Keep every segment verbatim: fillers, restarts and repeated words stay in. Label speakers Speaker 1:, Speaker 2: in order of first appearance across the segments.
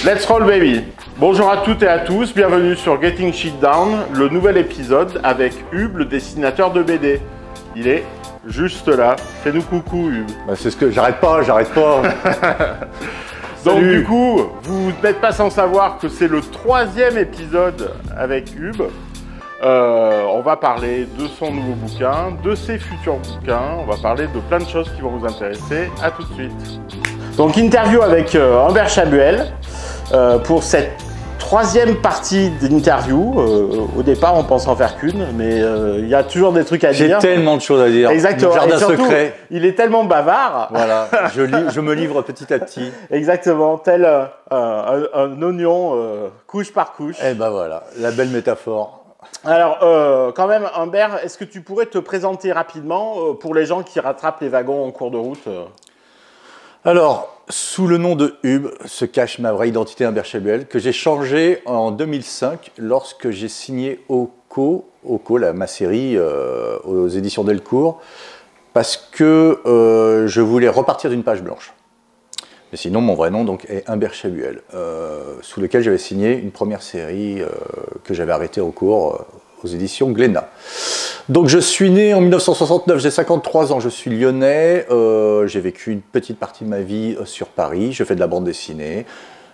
Speaker 1: Let's roll baby. Bonjour à toutes et à tous, bienvenue sur Getting Shit Down, le nouvel épisode avec Hub, le dessinateur de B D. Il est juste là. Fais-nous coucou Hub.
Speaker 2: Bah, c'est ce que j'arrête pas, j'arrête pas.
Speaker 1: Donc
Speaker 2: Salut.
Speaker 1: du coup, vous n'êtes pas sans savoir que c'est le troisième épisode avec Hub. Euh, on va parler de son nouveau bouquin, de ses futurs bouquins, on va parler de plein de choses qui vont vous intéresser. À tout de suite. Donc interview avec euh, Humbert Chabuel euh, pour cette troisième partie d'interview. Euh, au départ, on pense en faire qu'une, mais il euh, y a toujours des trucs à dire.
Speaker 2: J'ai tellement de choses à dire.
Speaker 1: Exactement.
Speaker 2: Jardin
Speaker 1: Et surtout,
Speaker 2: secret.
Speaker 1: Il est tellement bavard.
Speaker 2: Voilà, je, lis, je me livre petit à petit.
Speaker 1: Exactement, tel euh, un, un oignon euh, couche par couche.
Speaker 2: Et ben voilà, la belle métaphore.
Speaker 1: Alors, euh, quand même, Humbert, est-ce que tu pourrais te présenter rapidement euh, pour les gens qui rattrapent les wagons en cours de route euh
Speaker 2: Alors, sous le nom de Hub se cache ma vraie identité Humbert Chabuel, que j'ai changé en deux mille cinq lorsque j'ai signé Oko, Oko la, ma série euh, aux éditions Delcourt, parce que euh, je voulais repartir d'une page blanche. Mais sinon, mon vrai nom donc, est Humbert Chabuel, euh, sous lequel j'avais signé une première série euh, que j'avais arrêtée en cours euh, aux éditions Glénat. Donc je suis né en mille neuf cent soixante-neuf, j'ai cinquante-trois ans, je suis lyonnais, euh, j'ai vécu une petite partie de ma vie euh, sur Paris, je fais de la bande dessinée.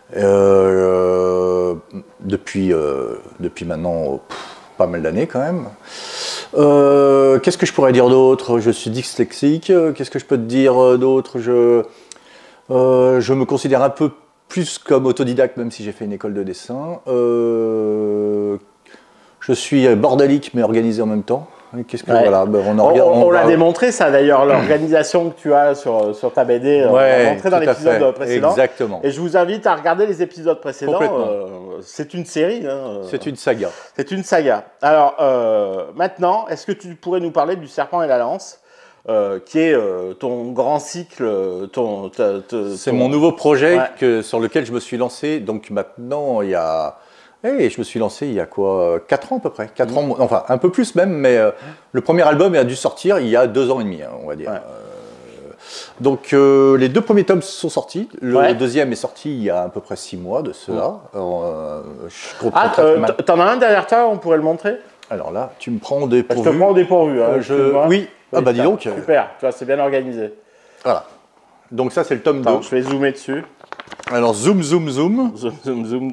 Speaker 2: Euh, depuis, euh, depuis maintenant pff, pas mal d'années quand même. Euh, Qu'est-ce que je pourrais dire d'autre? Je suis dyslexique, qu'est-ce que je peux te dire d'autre? je... Euh, je me considère un peu plus comme autodidacte, même si j'ai fait une école de dessin. Euh, je suis bordélique, mais organisé en même temps. Qu'est-ce que
Speaker 1: ouais.
Speaker 2: voilà, ben on,
Speaker 1: on, on, on l'a
Speaker 2: va...
Speaker 1: démontré ça d'ailleurs, l'organisation que tu as sur, sur ta B D. Ouais, on l'a montré dans l'épisode précédent.
Speaker 2: Exactement.
Speaker 1: Et je vous invite à regarder les épisodes précédents. Euh, c'est une série. Hein,
Speaker 2: c'est une saga.
Speaker 1: C'est une saga. Alors euh, maintenant, est-ce que tu pourrais nous parler du Serpent et la Lance? Euh, qui est euh, ton grand cycle, ton...
Speaker 2: C'est mon nouveau projet ouais. que, sur lequel je me suis lancé, donc maintenant il y a... Hey, je me suis lancé il y a quoi, quatre ans à peu près, quatre mmh. ans, enfin un peu plus même, mais euh, le premier album a dû sortir il y a deux ans et demi, hein, on va dire. Ouais. Euh, donc euh, les deux premiers tomes sont sortis, le ouais. deuxième est sorti il y a à peu près six mois de cela. Mmh. Euh, je
Speaker 1: ah, t'en as un derrière toi, on pourrait le montrer?
Speaker 2: Alors là, tu me prends au dépourvu.
Speaker 1: Je te prends au dépourvu. Hein,
Speaker 2: je... Oui, ah bah dis donc.
Speaker 1: Super, tu vois, c'est bien organisé.
Speaker 2: Voilà. Donc ça, c'est le tome
Speaker 1: Attends,
Speaker 2: deux.
Speaker 1: Je vais zoomer dessus.
Speaker 2: Alors, zoom, zoom, zoom.
Speaker 1: Zoom, zoom, zoom.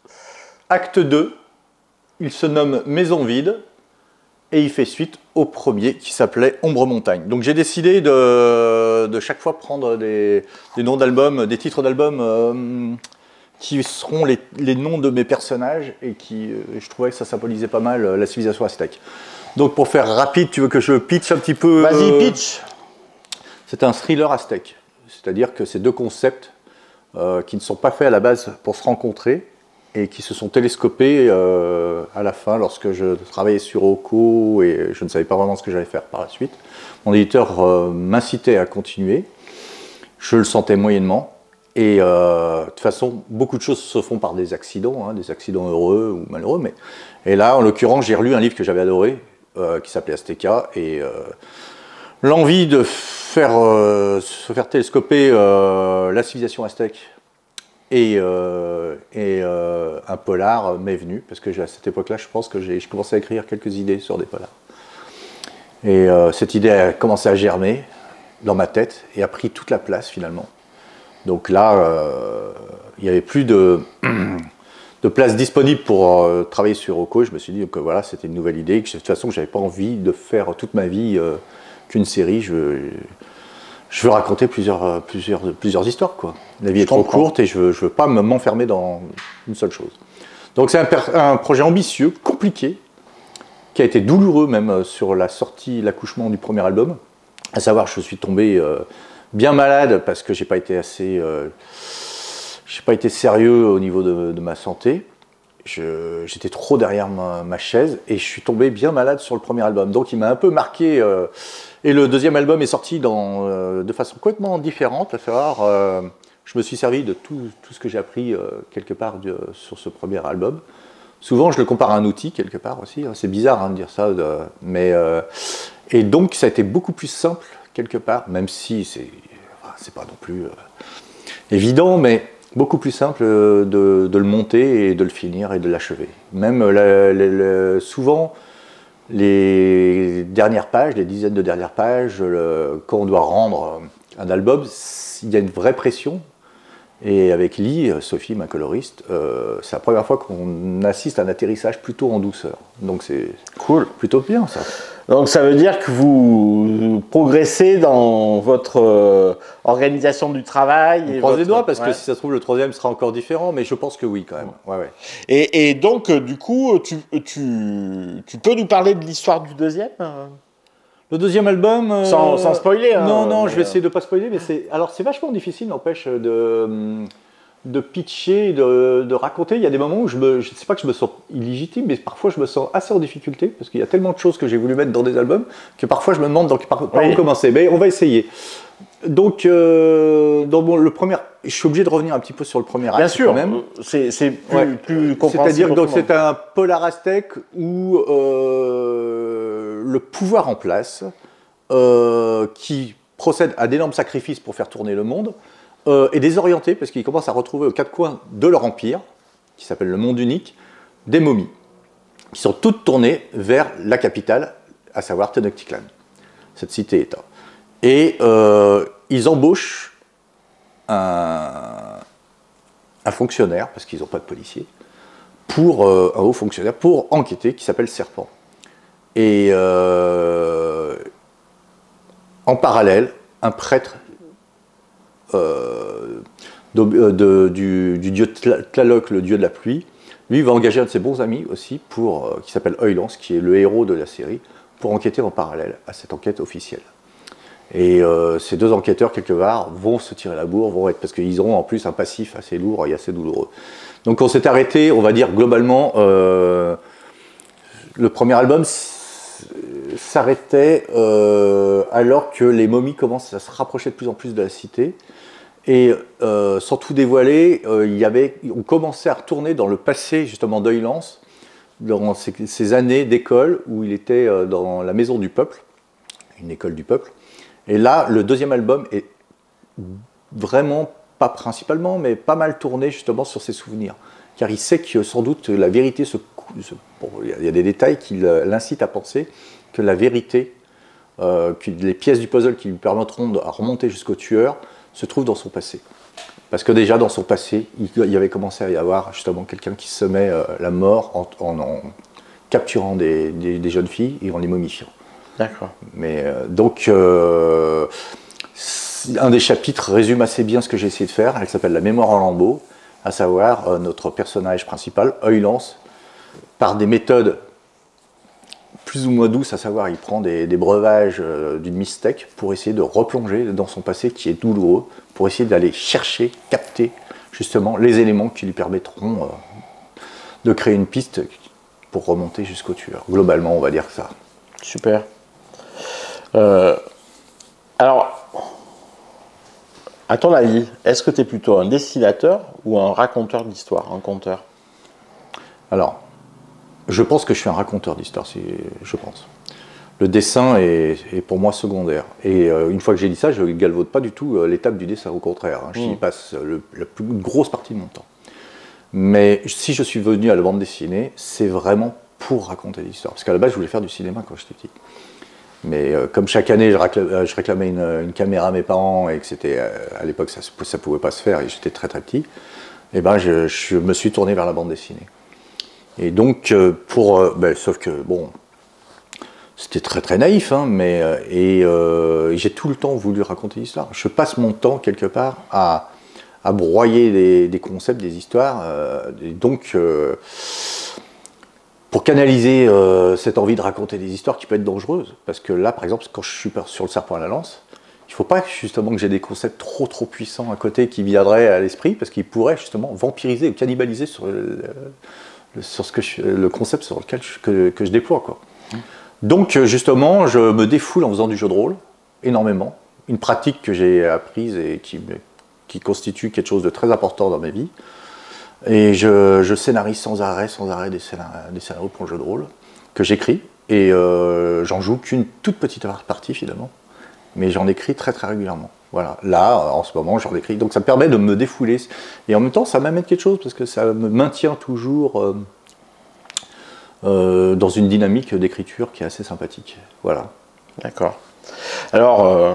Speaker 2: Acte deux, il se nomme Maison vide et il fait suite au premier qui s'appelait Ombre Montagne. Donc j'ai décidé de, de chaque fois prendre des, des noms d'albums, des titres d'albums euh, qui seront les, les noms de mes personnages et qui, euh, je trouvais que ça symbolisait pas mal euh, la civilisation aztèque. Donc pour faire rapide, tu veux que je pitch un petit peu?
Speaker 1: Vas-y, euh, pitch.
Speaker 2: C'est un thriller aztèque, c'est-à-dire que c'est deux concepts euh, qui ne sont pas faits à la base pour se rencontrer et qui se sont télescopés euh, à la fin lorsque je travaillais sur Oko et je ne savais pas vraiment ce que j'allais faire par la suite. Mon éditeur euh, m'incitait à continuer, je le sentais moyennement. Et euh, de toute façon, beaucoup de choses se font par des accidents, hein, des accidents heureux ou malheureux. Mais... Et là, en l'occurrence, j'ai relu un livre que j'avais adoré, euh, qui s'appelait Azteca. Et euh, l'envie de faire, euh, se faire télescoper euh, la civilisation aztèque et, euh, et euh, un polar m'est venu. Parce que à cette époque-là, je pense que j'ai commencé à écrire quelques idées sur des polars. Et euh, cette idée a commencé à germer dans ma tête et a pris toute la place finalement. Donc là, euh, il n'y avait plus de, de place disponible pour euh, travailler sur Oko. Je me suis dit que voilà, c'était une nouvelle idée, que de toute façon, je n'avais pas envie de faire toute ma vie euh, qu'une série. Je veux, je veux raconter plusieurs, plusieurs, plusieurs histoires, quoi. La vie je est trop comprends. courte et je ne veux, je veux pas m'enfermer dans une seule chose. Donc c'est un, un projet ambitieux, compliqué, qui a été douloureux même sur la sortie, l'accouchement du premier album. À savoir, je suis tombé... Euh, bien malade parce que j'ai pas été assez, euh, j'ai pas été sérieux au niveau de, de ma santé. J'étais trop derrière ma, ma chaise et je suis tombé bien malade sur le premier album. Donc il m'a un peu marqué. Euh, et le deuxième album est sorti dans, euh, de façon complètement différente. À savoir, euh, je me suis servi de tout, tout ce que j'ai appris euh, quelque part de, sur ce premier album. Souvent, je le compare à un outil quelque part aussi. C'est bizarre hein, de dire ça, de, mais euh, et donc ça a été beaucoup plus simple quelque part, même si c'est enfin, c'est pas non plus euh, évident, mais beaucoup plus simple de, de le monter et de le finir et de l'achever. Même la, la, la, souvent, les dernières pages, les dizaines de dernières pages, le, quand on doit rendre un album, il y a une vraie pression. Et avec Lee, Sophie, ma coloriste, euh, c'est la première fois qu'on assiste à un atterrissage plutôt en douceur. Donc c'est
Speaker 1: cool,
Speaker 2: plutôt bien ça.
Speaker 1: Donc ça veut dire que vous progressez dans votre euh, organisation du travail.
Speaker 2: On
Speaker 1: et
Speaker 2: croise
Speaker 1: votre...
Speaker 2: les doigts parce
Speaker 1: ouais.
Speaker 2: que si ça se trouve le troisième sera encore différent, mais je pense que oui quand même. Ouais, ouais.
Speaker 1: Et, et donc du coup, tu, tu, tu peux nous parler de l'histoire du deuxième ?
Speaker 2: Le deuxième album... Euh,
Speaker 1: sans, sans spoiler. Hein,
Speaker 2: non, non,
Speaker 1: mais...
Speaker 2: je vais essayer de ne pas spoiler, mais c'est... Alors c'est vachement difficile, n'empêche, de, de pitcher, de, de raconter. Il y a des moments où je me... Je ne sais pas que je me sens illégitime, mais parfois je me sens assez en difficulté, parce qu'il y a tellement de choses que j'ai voulu mettre dans des albums, que parfois je me demande donc, par, par oui. où commencer. Mais on va essayer. Donc, euh, dans bon, le premier... Je suis obligé de revenir un petit peu sur le premier acte.
Speaker 1: Bien sûr,
Speaker 2: quand même.
Speaker 1: C'est, c'est plus,
Speaker 2: ouais.
Speaker 1: plus compréhensible.
Speaker 2: C'est-à-dire que c'est un polar aztèque où euh, le pouvoir en place... Euh, qui procède à d'énormes sacrifices pour faire tourner le monde, euh, est désorienté parce qu'il commence à retrouver aux quatre coins de leur empire, qui s'appelle le monde unique, des momies, qui sont toutes tournées vers la capitale, à savoir Tenochtitlan, cette cité-État. Et euh, ils embauchent un, un fonctionnaire, parce qu'ils n'ont pas de policier, pour, euh, un haut fonctionnaire, pour enquêter, qui s'appelle Serpent. Et... Euh, En parallèle, un prêtre euh, de, de, du, du dieu Tlaloc, le dieu de la pluie, lui va engager un de ses bons amis aussi, pour, euh, qui s'appelle Oilance, qui est le héros de la série, pour enquêter en parallèle à cette enquête officielle. Et euh, ces deux enquêteurs, quelque part, vont se tirer la bourre, vont être, parce qu'ils auront en plus un passif assez lourd et assez douloureux. Donc on s'est arrêté, on va dire globalement, euh, le premier album s'arrêtait euh, alors que les momies commencent à se rapprocher de plus en plus de la cité. Et euh, sans tout dévoiler, euh, il y avait, on commençait à retourner dans le passé justement d'Oilance, dans ces, ces années d'école où il était euh, dans la maison du peuple, une école du peuple. Et là, le deuxième album est vraiment, pas principalement, mais pas mal tourné justement sur ses souvenirs. Car il sait que sans doute la vérité se... se bon, il y a des détails qui l'incitent à penser que la vérité, euh, que les pièces du puzzle qui lui permettront de remonter jusqu'au tueur, se trouvent dans son passé. Parce que déjà dans son passé, il y avait commencé à y avoir justement quelqu'un qui semait euh, la mort en, en, en capturant des, des, des jeunes filles et en les momifiant.
Speaker 1: D'accord.
Speaker 2: Mais euh, donc, euh, un des chapitres résume assez bien ce que j'ai essayé de faire. Elle s'appelle La mémoire en lambeaux, à savoir euh, notre personnage principal, Oilance, par des méthodes plus ou moins douces, à savoir il prend des, des breuvages euh, d'une mystèque pour essayer de replonger dans son passé qui est douloureux, pour essayer d'aller chercher, capter justement les éléments qui lui permettront euh, de créer une piste pour remonter jusqu'au tueur. Globalement, on va dire ça.
Speaker 1: Super. Euh, alors, à ton avis, est-ce que tu es plutôt un dessinateur ou un raconteur d'histoire, un conteur?
Speaker 2: Alors, je pense que je suis un raconteur d'histoire, je pense. Le dessin est, est pour moi secondaire. Et euh, une fois que j'ai dit ça, je ne galvaude pas du tout euh, l'étape du dessin, au contraire. Hein, j'y mmh. passe le, la plus grosse partie de mon temps. Mais si je suis venu à la bande dessinée, c'est vraiment pour raconter l'histoire. Parce qu'à la base, je voulais faire du cinéma quand j'étais petit. Mais euh, comme chaque année, je réclamais, je réclamais une, une caméra à mes parents et que c'était, euh, à l'époque, ça ne pouvait pas se faire et j'étais très très petit, et ben je, je me suis tourné vers la bande dessinée. Et donc, euh, pour, euh, ben, sauf que, bon, c'était très très naïf, hein, mais, euh, et euh, j'ai tout le temps voulu raconter l'histoire. Je passe mon temps, quelque part, à, à broyer des, des concepts, des histoires, euh, et donc... Euh, pour canaliser euh, cette envie de raconter des histoires qui peut être dangereuses. Parce que là, par exemple, quand je suis sur le serpent à la lance, il ne faut pas justement que j'ai des concepts trop trop puissants à côté qui viendraient à l'esprit, parce qu'ils pourraient justement vampiriser ou cannibaliser sur, le, le, sur ce que je, le concept sur lequel je, que, que je déploie, quoi. Mmh. Donc justement, je me défoule en faisant du jeu de rôle, énormément. Une pratique que j'ai apprise et qui, qui constitue quelque chose de très important dans ma vie. Et je, je scénarise sans arrêt, sans arrêt des scénarios, des scénarios pour le jeu de rôle que j'écris. Et euh, j'en joue qu'une toute petite partie finalement. mais j'en écris très très régulièrement. Voilà, là, en ce moment, j'en écris. Donc ça me permet de me défouler. Et en même temps, ça m'amène quelque chose, parce que ça me maintient toujours euh, euh, dans une dynamique d'écriture qui est assez sympathique. Voilà.
Speaker 1: D'accord. Alors, euh,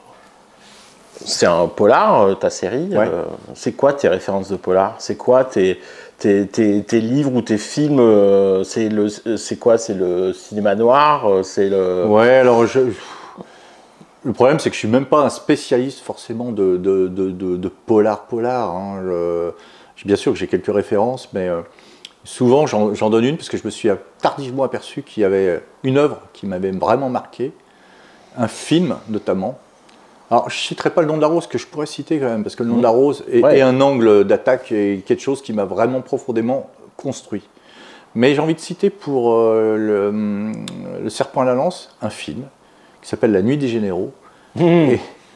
Speaker 1: c'est un polar, ta série.
Speaker 2: Ouais.
Speaker 1: Euh, c'est quoi tes références de polar? C'est quoi tes, tes, tes, tes livres ou tes films? euh, C'est le, c'est quoi? C'est le cinéma noir? C'est le...
Speaker 2: Ouais, alors je... Le problème, c'est que je suis même pas un spécialiste forcément de, de, de, de, de polar polar. Hein. Je, bien sûr que j'ai quelques références, mais euh, souvent j'en donne une parce que je me suis tardivement aperçu qu'il y avait une œuvre qui m'avait vraiment marqué, un film notamment. Alors je ne citerai pas le nom de la rose, que je pourrais citer quand même, parce que le nom de la rose est,
Speaker 1: ouais.
Speaker 2: est un angle d'attaque et quelque chose qui m'a vraiment profondément construit. Mais j'ai envie de citer pour euh, le, le Serpent à la lance, un film qui s'appelle La Nuit des Généraux.
Speaker 1: Mmh. Et...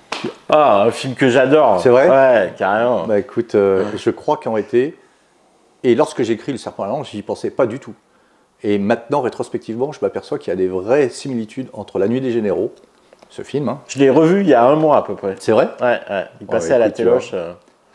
Speaker 1: Ah, un film que j'adore.
Speaker 2: C'est vrai?
Speaker 1: Ouais, carrément.
Speaker 2: Bah écoute, euh, ouais. je crois qu'en été, et lorsque j'écris Le Serpent à la lance, j'y pensais pas du tout. Et maintenant, rétrospectivement, je m'aperçois qu'il y a des vraies similitudes entre La Nuit des Généraux, ce film. Hein.
Speaker 1: Je l'ai revu il y a un mois à peu près.
Speaker 2: C'est vrai?
Speaker 1: Ouais, ouais. Il passait ouais, à la téloche. Euh...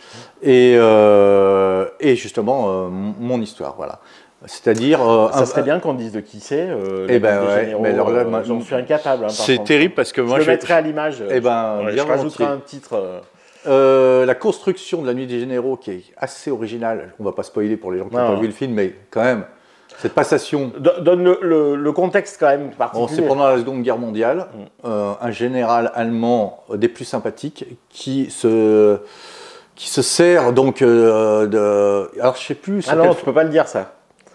Speaker 2: Et, euh, et justement, euh, mon histoire, voilà. C'est-à-dire... Euh,
Speaker 1: ça serait un... bien qu'on dise de qui c'est. Euh,
Speaker 2: eh ben ouais, mais alors là,
Speaker 1: euh, j'en suis incapable. Hein,
Speaker 2: c'est terrible parce que moi...
Speaker 1: Je le mettrai à l'image.
Speaker 2: Eh ben,
Speaker 1: ouais,
Speaker 2: bien
Speaker 1: je rajouterai un titre. Euh...
Speaker 2: Euh, la construction de La Nuit des Généraux, qui est assez originale, on ne va pas spoiler pour les gens qui n'ont pas vu le film, mais quand même, cette passation...
Speaker 1: Donne le, le, le contexte quand même particulier.
Speaker 2: Bon, c'est pendant la Seconde Guerre mondiale, mm. euh, un général allemand des plus sympathiques qui se... qui se sert donc euh, de... Alors je sais plus...
Speaker 1: Ah non, tu peux pas le dire ça.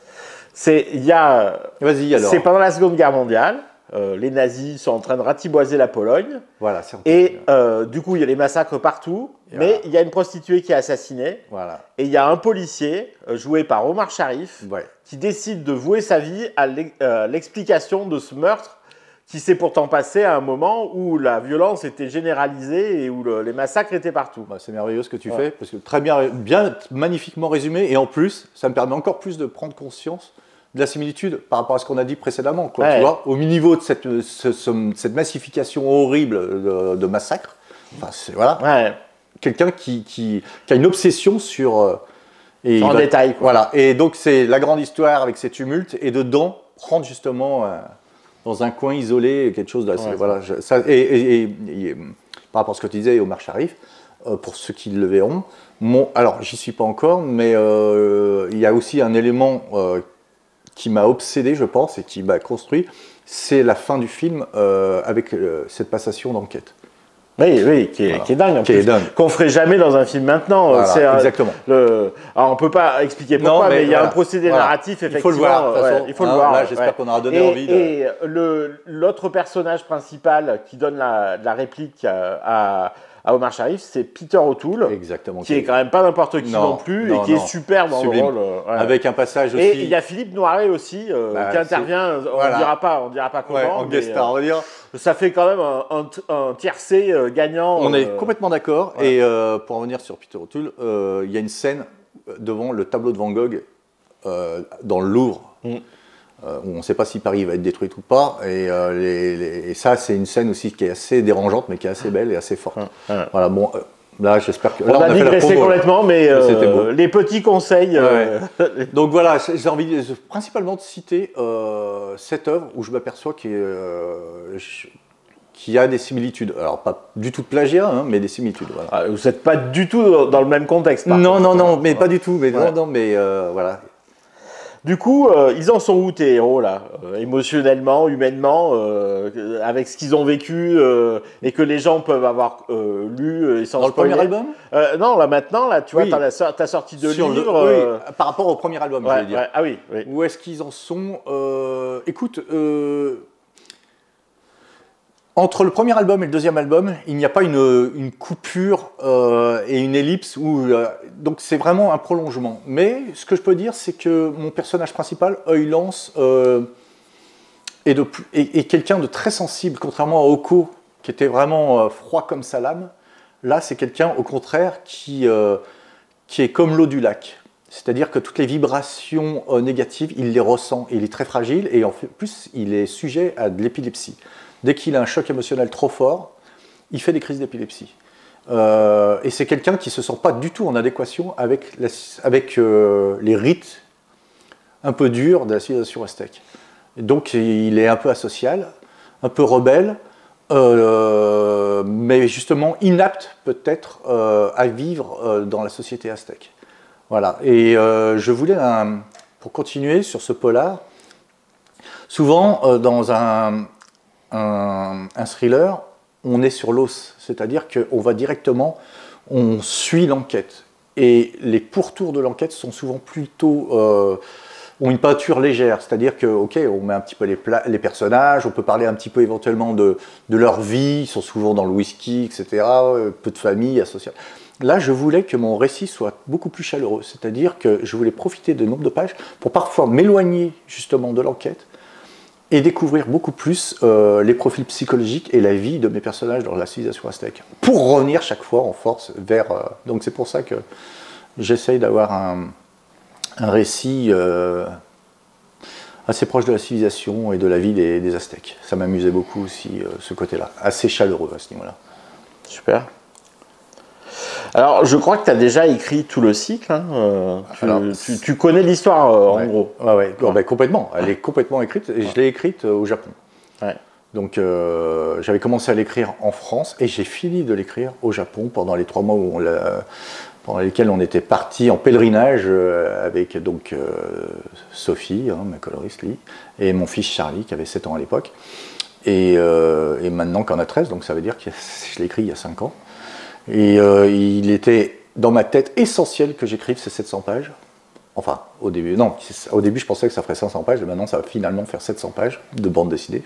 Speaker 1: C'est il y a.
Speaker 2: Vas-y alors.
Speaker 1: C'est pendant la Seconde Guerre mondiale. Euh, les nazis sont en train de ratiboiser la Pologne.
Speaker 2: Voilà. C'est
Speaker 1: et euh, du coup, il y a les massacres partout. Et mais voilà. Il y a une prostituée qui est assassinée.
Speaker 2: Voilà.
Speaker 1: Et il y a un policier euh, joué par Omar Sharif
Speaker 2: ouais.
Speaker 1: qui décide de vouer sa vie à l'explication de ce meurtre qui s'est pourtant passé à un moment où la violence était généralisée et où le, les massacres étaient partout.
Speaker 2: Bah, c'est merveilleux ce que tu ouais. fais, parce que très bien, bien, magnifiquement résumé, et en plus, ça me permet encore plus de prendre conscience de la similitude par rapport à ce qu'on a dit précédemment. Quoi, ouais. Tu vois, au niveau de cette, ce, ce, cette massification horrible de, de massacres, enfin, c'est voilà,
Speaker 1: ouais.
Speaker 2: quelqu'un qui, qui, qui a une obsession sur... Euh,
Speaker 1: et en va, détail. Quoi.
Speaker 2: Voilà, et donc c'est la grande histoire avec ces tumultes, et dedans, prendre justement... Euh, dans un coin isolé, quelque chose d'assez... Ouais, voilà, je, ça, et, et, et, et par rapport à ce que tu disais, Omar Sharif, euh, pour ceux qui le verront, mon, alors j'y suis pas encore, mais euh, il y a aussi un élément euh, qui m'a obsédé, je pense, et qui m'a construit, c'est la fin du film euh, avec euh, cette passation d'enquête.
Speaker 1: Oui, oui, qui est, voilà. qui est dingue, en
Speaker 2: qui
Speaker 1: plus,
Speaker 2: est dingue.
Speaker 1: Qu'on ferait jamais dans un film maintenant.
Speaker 2: Voilà,
Speaker 1: c'est
Speaker 2: exactement.
Speaker 1: Le... Alors on peut pas expliquer pourquoi, non, mais, mais il y a voilà. un procédé voilà. narratif effectivement.
Speaker 2: Il faut le voir. De toute façon,
Speaker 1: ouais, il faut
Speaker 2: hein,
Speaker 1: le voir.
Speaker 2: Là, j'espère ouais. qu'on aura donné
Speaker 1: et,
Speaker 2: envie. De...
Speaker 1: Et le l'autre personnage principal qui donne la, la réplique à, à Omar Sharif, c'est Peter O'Toole,
Speaker 2: exactement.
Speaker 1: Qui est quand même pas n'importe qui non, non plus
Speaker 2: non,
Speaker 1: et qui
Speaker 2: non.
Speaker 1: est super dans
Speaker 2: Sublime.
Speaker 1: le rôle. Ouais.
Speaker 2: Avec un passage aussi.
Speaker 1: Et il y a Philippe Noiret aussi euh, bah, qui intervient. On voilà. dira pas, on dira pas comment.
Speaker 2: Ouais, en guest star, on va dire.
Speaker 1: Ça fait quand même un, un, un tiercé euh, gagnant.
Speaker 2: On
Speaker 1: euh,
Speaker 2: est complètement d'accord. Ouais. Et euh, pour en revenir sur Peter O'Toole, il euh, y a une scène devant le tableau de Van Gogh euh, dans le Louvre. Mm. Euh, où on ne sait pas si Paris va être détruite ou pas. Et, euh, les, les, et ça, c'est une scène aussi qui est assez dérangeante, mais qui est assez belle et assez forte. Mm. Mm. Voilà, bon. Euh, Là, j'espère que.
Speaker 1: On
Speaker 2: là,
Speaker 1: a, on a digressé complètement, mais euh, les petits conseils.
Speaker 2: Euh... Ouais. Donc voilà, j'ai envie de, principalement de citer euh, cette œuvre où je m'aperçois qu'il euh, qu y a des similitudes. Alors, pas du tout de plagiat, hein, mais des similitudes. Voilà.
Speaker 1: Ah, vous n'êtes pas du tout dans le même contexte.
Speaker 2: Non,
Speaker 1: contre.
Speaker 2: non, non, mais ouais. pas du tout. Mais, ouais. non, non, mais euh, voilà.
Speaker 1: Du coup, euh, ils en sont où tes héros là, euh, émotionnellement, humainement, euh, avec ce qu'ils ont vécu euh, et que les gens peuvent avoir euh, lu et sans
Speaker 2: Dans
Speaker 1: spoiler.
Speaker 2: le premier album
Speaker 1: euh, Non, là maintenant, là, tu
Speaker 2: oui.
Speaker 1: vois, tu as sorti deux
Speaker 2: Sur
Speaker 1: livres.
Speaker 2: Le,
Speaker 1: euh...
Speaker 2: oui, par rapport au premier album,
Speaker 1: ouais,
Speaker 2: je veux dire.
Speaker 1: Ouais, ah oui, oui.
Speaker 2: Où est-ce qu'ils en sont euh, Écoute. Euh, Entre le premier album et le deuxième album, il n'y a pas une, une coupure euh, et une ellipse, où, euh, donc c'est vraiment un prolongement. Mais ce que je peux dire, c'est que mon personnage principal, Œil Lance, euh, est, de, est, est quelqu'un de très sensible, contrairement à Oko, qui était vraiment euh, froid comme sa lame. Là, c'est quelqu'un, au contraire, qui, euh, qui est comme l'eau du lac. C'est-à-dire que toutes les vibrations euh, négatives, il les ressent. Et il est très fragile, et en plus, il est sujet à de l'épilepsie. Dès qu'il a un choc émotionnel trop fort, il fait des crises d'épilepsie. Euh, et c'est quelqu'un qui ne se sent pas du tout en adéquation avec, la, avec euh, les rites un peu durs de la civilisation aztèque. Et donc il est un peu asocial, un peu rebelle, euh, mais justement inapte peut-être euh, à vivre euh, dans la société aztèque. Voilà. Et euh, je voulais, un, pour continuer sur ce polar, souvent euh, dans un, un, un thriller, on est sur l'os, c'est-à-dire qu'on va directement, on suit l'enquête. Et les pourtours de l'enquête sont souvent plutôt, euh, ont une peinture légère, c'est-à-dire que, ok, on met un petit peu les, les personnages, on peut parler un petit peu éventuellement de, de leur vie, ils sont souvent dans le whisky, et cetera, peu de famille, association. Là, je voulais que mon récit soit beaucoup plus chaleureux, c'est-à-dire que je voulais profiter de nombre de pages pour parfois m'éloigner justement de l'enquête, et découvrir beaucoup plus euh, les profils psychologiques et la vie de mes personnages dans la civilisation aztèque, pour revenir chaque fois en force vers... Euh, donc c'est pour ça que j'essaye d'avoir un, un récit euh, assez proche de la civilisation et de la vie des, des Aztèques. Ça m'amusait beaucoup aussi, euh, ce côté-là, assez chaleureux à ce niveau-là.
Speaker 1: Super. Alors, je crois que tu as déjà écrit tout le cycle. Hein. Euh, tu, Alors, tu, tu connais l'histoire, euh,
Speaker 2: ouais,
Speaker 1: en gros.
Speaker 2: Ouais, ouais. Ouais. Ben, complètement. Elle est complètement écrite. Et je l'ai écrite euh, au Japon.
Speaker 1: Ouais.
Speaker 2: Donc, euh, j'avais commencé à l'écrire en France et j'ai fini de l'écrire au Japon pendant les trois mois où on l'a, pendant lesquels on était partis en pèlerinage euh, avec donc euh, Sophie, hein, ma coloriste, lui, et mon fils Charlie, qui avait sept ans à l'époque. Et, euh, et maintenant qu'en a treize, donc ça veut dire que je l'ai écrit il y a cinq ans. Et euh, il était dans ma tête essentiel que j'écrive ces sept cents pages. Enfin, au début, non, au début je pensais que ça ferait cinq cents pages, et maintenant ça va finalement faire sept cents pages de bande dessinée.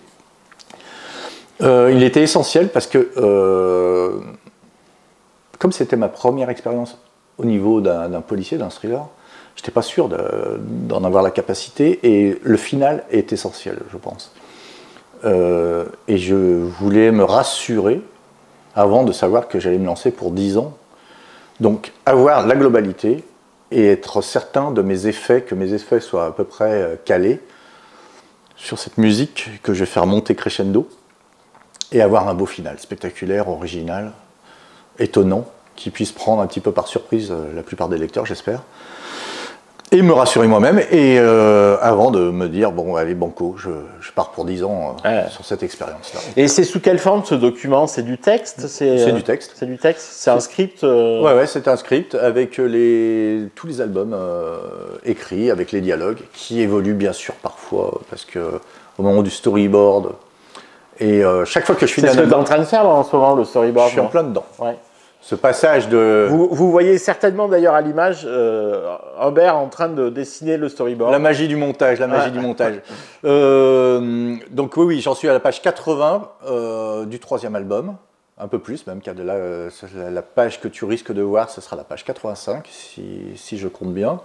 Speaker 2: Euh, il était essentiel parce que, euh, comme c'était ma première expérience au niveau d'un, d'un policier, d'un thriller, je n'étais pas sûr de, d'en avoir la capacité, et le final est essentiel, je pense. Euh, et je voulais me rassurer avant de savoir que j'allais me lancer pour dix ans. Donc, avoir la globalité et être certain de mes effets, que mes effets soient à peu près calés sur cette musique que je vais faire monter crescendo, et avoir un beau final, spectaculaire, original, étonnant, qui puisse prendre un petit peu par surprise la plupart des lecteurs, j'espère. Et me rassurer moi-même, et euh, avant de me dire, bon, allez, banco, je, je pars pour dix ans euh, ouais. sur cette expérience-là.
Speaker 1: Et c'est sous quelle forme ce document? C'est du texte? C'est,
Speaker 2: c'est du texte.
Speaker 1: C'est du texte? C'est un script euh...
Speaker 2: Ouais, ouais, c'est un script avec les, tous les albums euh, écrits, avec les dialogues, qui évoluent bien sûr parfois, parce que au moment du storyboard, et euh, chaque fois que je finis un album...
Speaker 1: C'est ce que tu es en train de faire là, en ce moment, le storyboard?
Speaker 2: Je suis en plein dedans.
Speaker 1: Ouais.
Speaker 2: Ce passage de...
Speaker 1: Vous, vous voyez certainement d'ailleurs à l'image euh, Humbert en train de dessiner le storyboard.
Speaker 2: La magie du montage, la magie ah. du montage. Euh, donc oui, oui, j'en suis à la page quatre-vingts euh, du troisième album, un peu plus même, car de là, euh, la page que tu risques de voir, ce sera la page quatre-vingt-cinq, si, si je compte bien.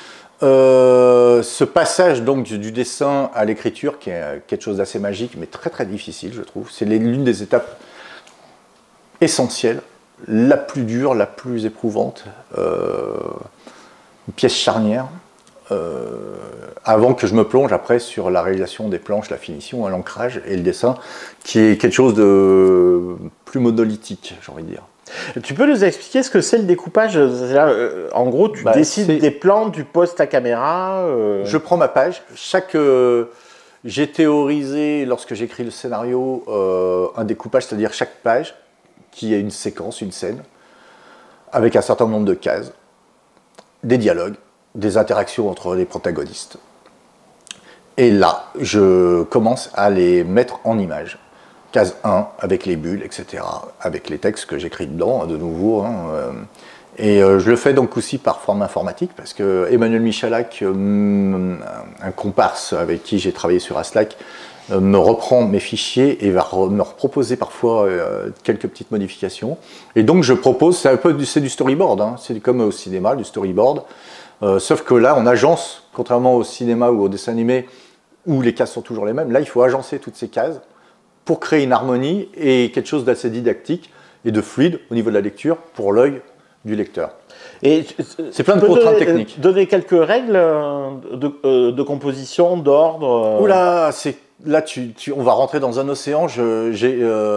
Speaker 2: Euh, ce passage donc du, du dessin à l'écriture, qui est quelque chose d'assez magique, mais très très difficile, je trouve, c'est l'une des étapes essentielles, la plus dure, la plus éprouvante, euh, une pièce charnière, euh, avant que je me plonge après sur la réalisation des planches, la finition, l'ancrage et le dessin, qui est quelque chose de plus monolithique, j'ai envie de dire.
Speaker 1: Tu peux nous expliquer ce que c'est le découpage? euh, En gros, tu bah, décides c'est... des plans, tu poses ta caméra euh...
Speaker 2: Je prends ma page, chaque... Euh, j'ai théorisé, lorsque j'écris le scénario, euh, un découpage, c'est-à-dire chaque page, qui est une séquence, une scène, avec un certain nombre de cases, des dialogues, des interactions entre les protagonistes. Et là, je commence à les mettre en images. Case un, avec les bulles, et cetera, avec les textes que j'écris dedans, de nouveau. Hein, euh, et euh, je le fais donc aussi par forme informatique, parce que Emmanuel Michalak, euh, un comparse avec qui j'ai travaillé sur Aslak, me reprend mes fichiers et va re, me proposer parfois euh, quelques petites modifications. Et donc je propose, c'est un peu du, c'est du storyboard, hein, c'est comme au cinéma, du storyboard, euh, sauf que là on agence, contrairement au cinéma ou au dessin animé, où les cases sont toujours les mêmes, là il faut agencer toutes ces cases pour créer une harmonie et quelque chose d'assez didactique et de fluide au niveau de la lecture pour l'œil du lecteur.
Speaker 1: Et
Speaker 2: c'est plein de contraintes techniques.
Speaker 1: Donner quelques règles de, euh, de composition, d'ordre.
Speaker 2: Oula, c'est là tu, tu, on va rentrer dans un océan. Je, j'ai, euh,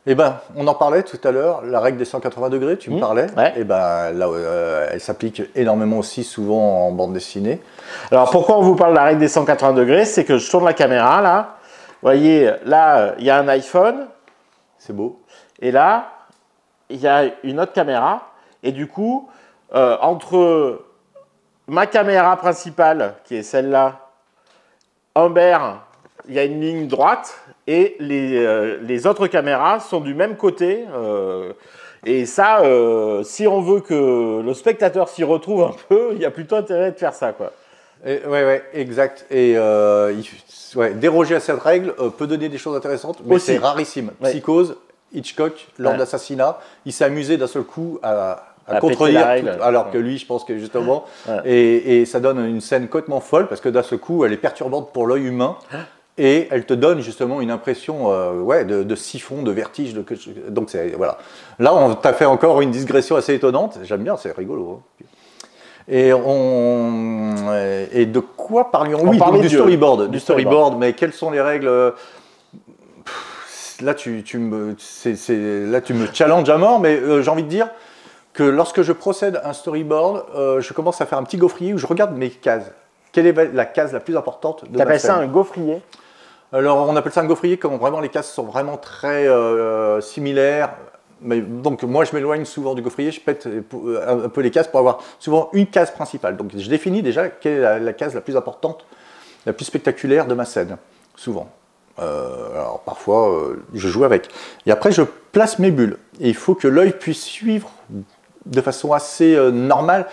Speaker 2: Eh ben, on en parlait tout à l'heure, la règle des cent quatre-vingts degrés, tu me
Speaker 1: Mmh,
Speaker 2: parlais.
Speaker 1: ouais.
Speaker 2: Eh ben, là, euh, elle s'applique énormément aussi souvent en bande dessinée.
Speaker 1: Alors pourquoi on vous parle de la règle des cent quatre-vingts degrés? C'est que je tourne la caméra là. Vous voyez, là, il y a un iPhone.
Speaker 2: C'est beau.
Speaker 1: Et là, il y a une autre caméra. Et du coup, euh, entre ma caméra principale, qui est celle-là, Humbert, il y a une ligne droite. Et les, euh, les autres caméras sont du même côté. Euh, et ça, euh, si on veut que le spectateur s'y retrouve un peu, il y a plutôt intérêt de faire ça, quoi.
Speaker 2: Oui, ouais, exact. Et euh, il, ouais, déroger à cette règle euh, peut donner des choses intéressantes, mais c'est rarissime. Ouais. Psychose, Hitchcock, lors ouais. de l'assassinat, il s'est amusé d'un seul coup à, à, à contredire, tout, alors ouais. que lui, je pense que justement, ouais. et, et ça donne une scène complètement folle, parce que d'un seul coup, elle est perturbante pour l'œil humain. Et elle te donne justement une impression euh, ouais, de, de siphon, de vertige. De, donc voilà. Là, on t'a fait encore une digression assez étonnante. J'aime bien, c'est rigolo. Hein. Et, on, et de quoi parlions-nous? Oui, donc, du storyboard. Du storyboard, mais quelles sont les règles? Là, tu, tu me, c'est, c'est, là, tu me challenges à mort, mais euh, j'ai envie de dire que lorsque je procède à un storyboard, euh, je commence à faire un petit gaufrier où je regarde mes cases. Quelle est la case la plus importante de ma scène?
Speaker 1: Tu appelles ça un gaufrier?
Speaker 2: Alors, on appelle ça un gaufrier quand vraiment les cases sont vraiment très euh, similaires. Mais, donc, moi, je m'éloigne souvent du gaufrier, je pète un peu les cases pour avoir souvent une case principale. Donc, je définis déjà quelle est la, la case la plus importante, la plus spectaculaire de ma scène, souvent. Euh, alors, parfois, euh, je joue avec. Et après, je place mes bulles. Et il faut que l'œil puisse suivre de façon assez euh, normale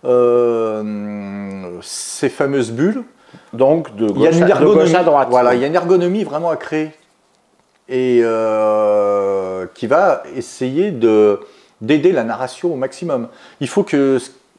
Speaker 2: euh, ces fameuses bulles.
Speaker 1: Donc, de gauche,
Speaker 2: il y a une ergonomie,
Speaker 1: de gauche à droite.
Speaker 2: Voilà, il y a une ergonomie vraiment à créer et euh, qui va essayer de, d'aider la narration au maximum. Il faut que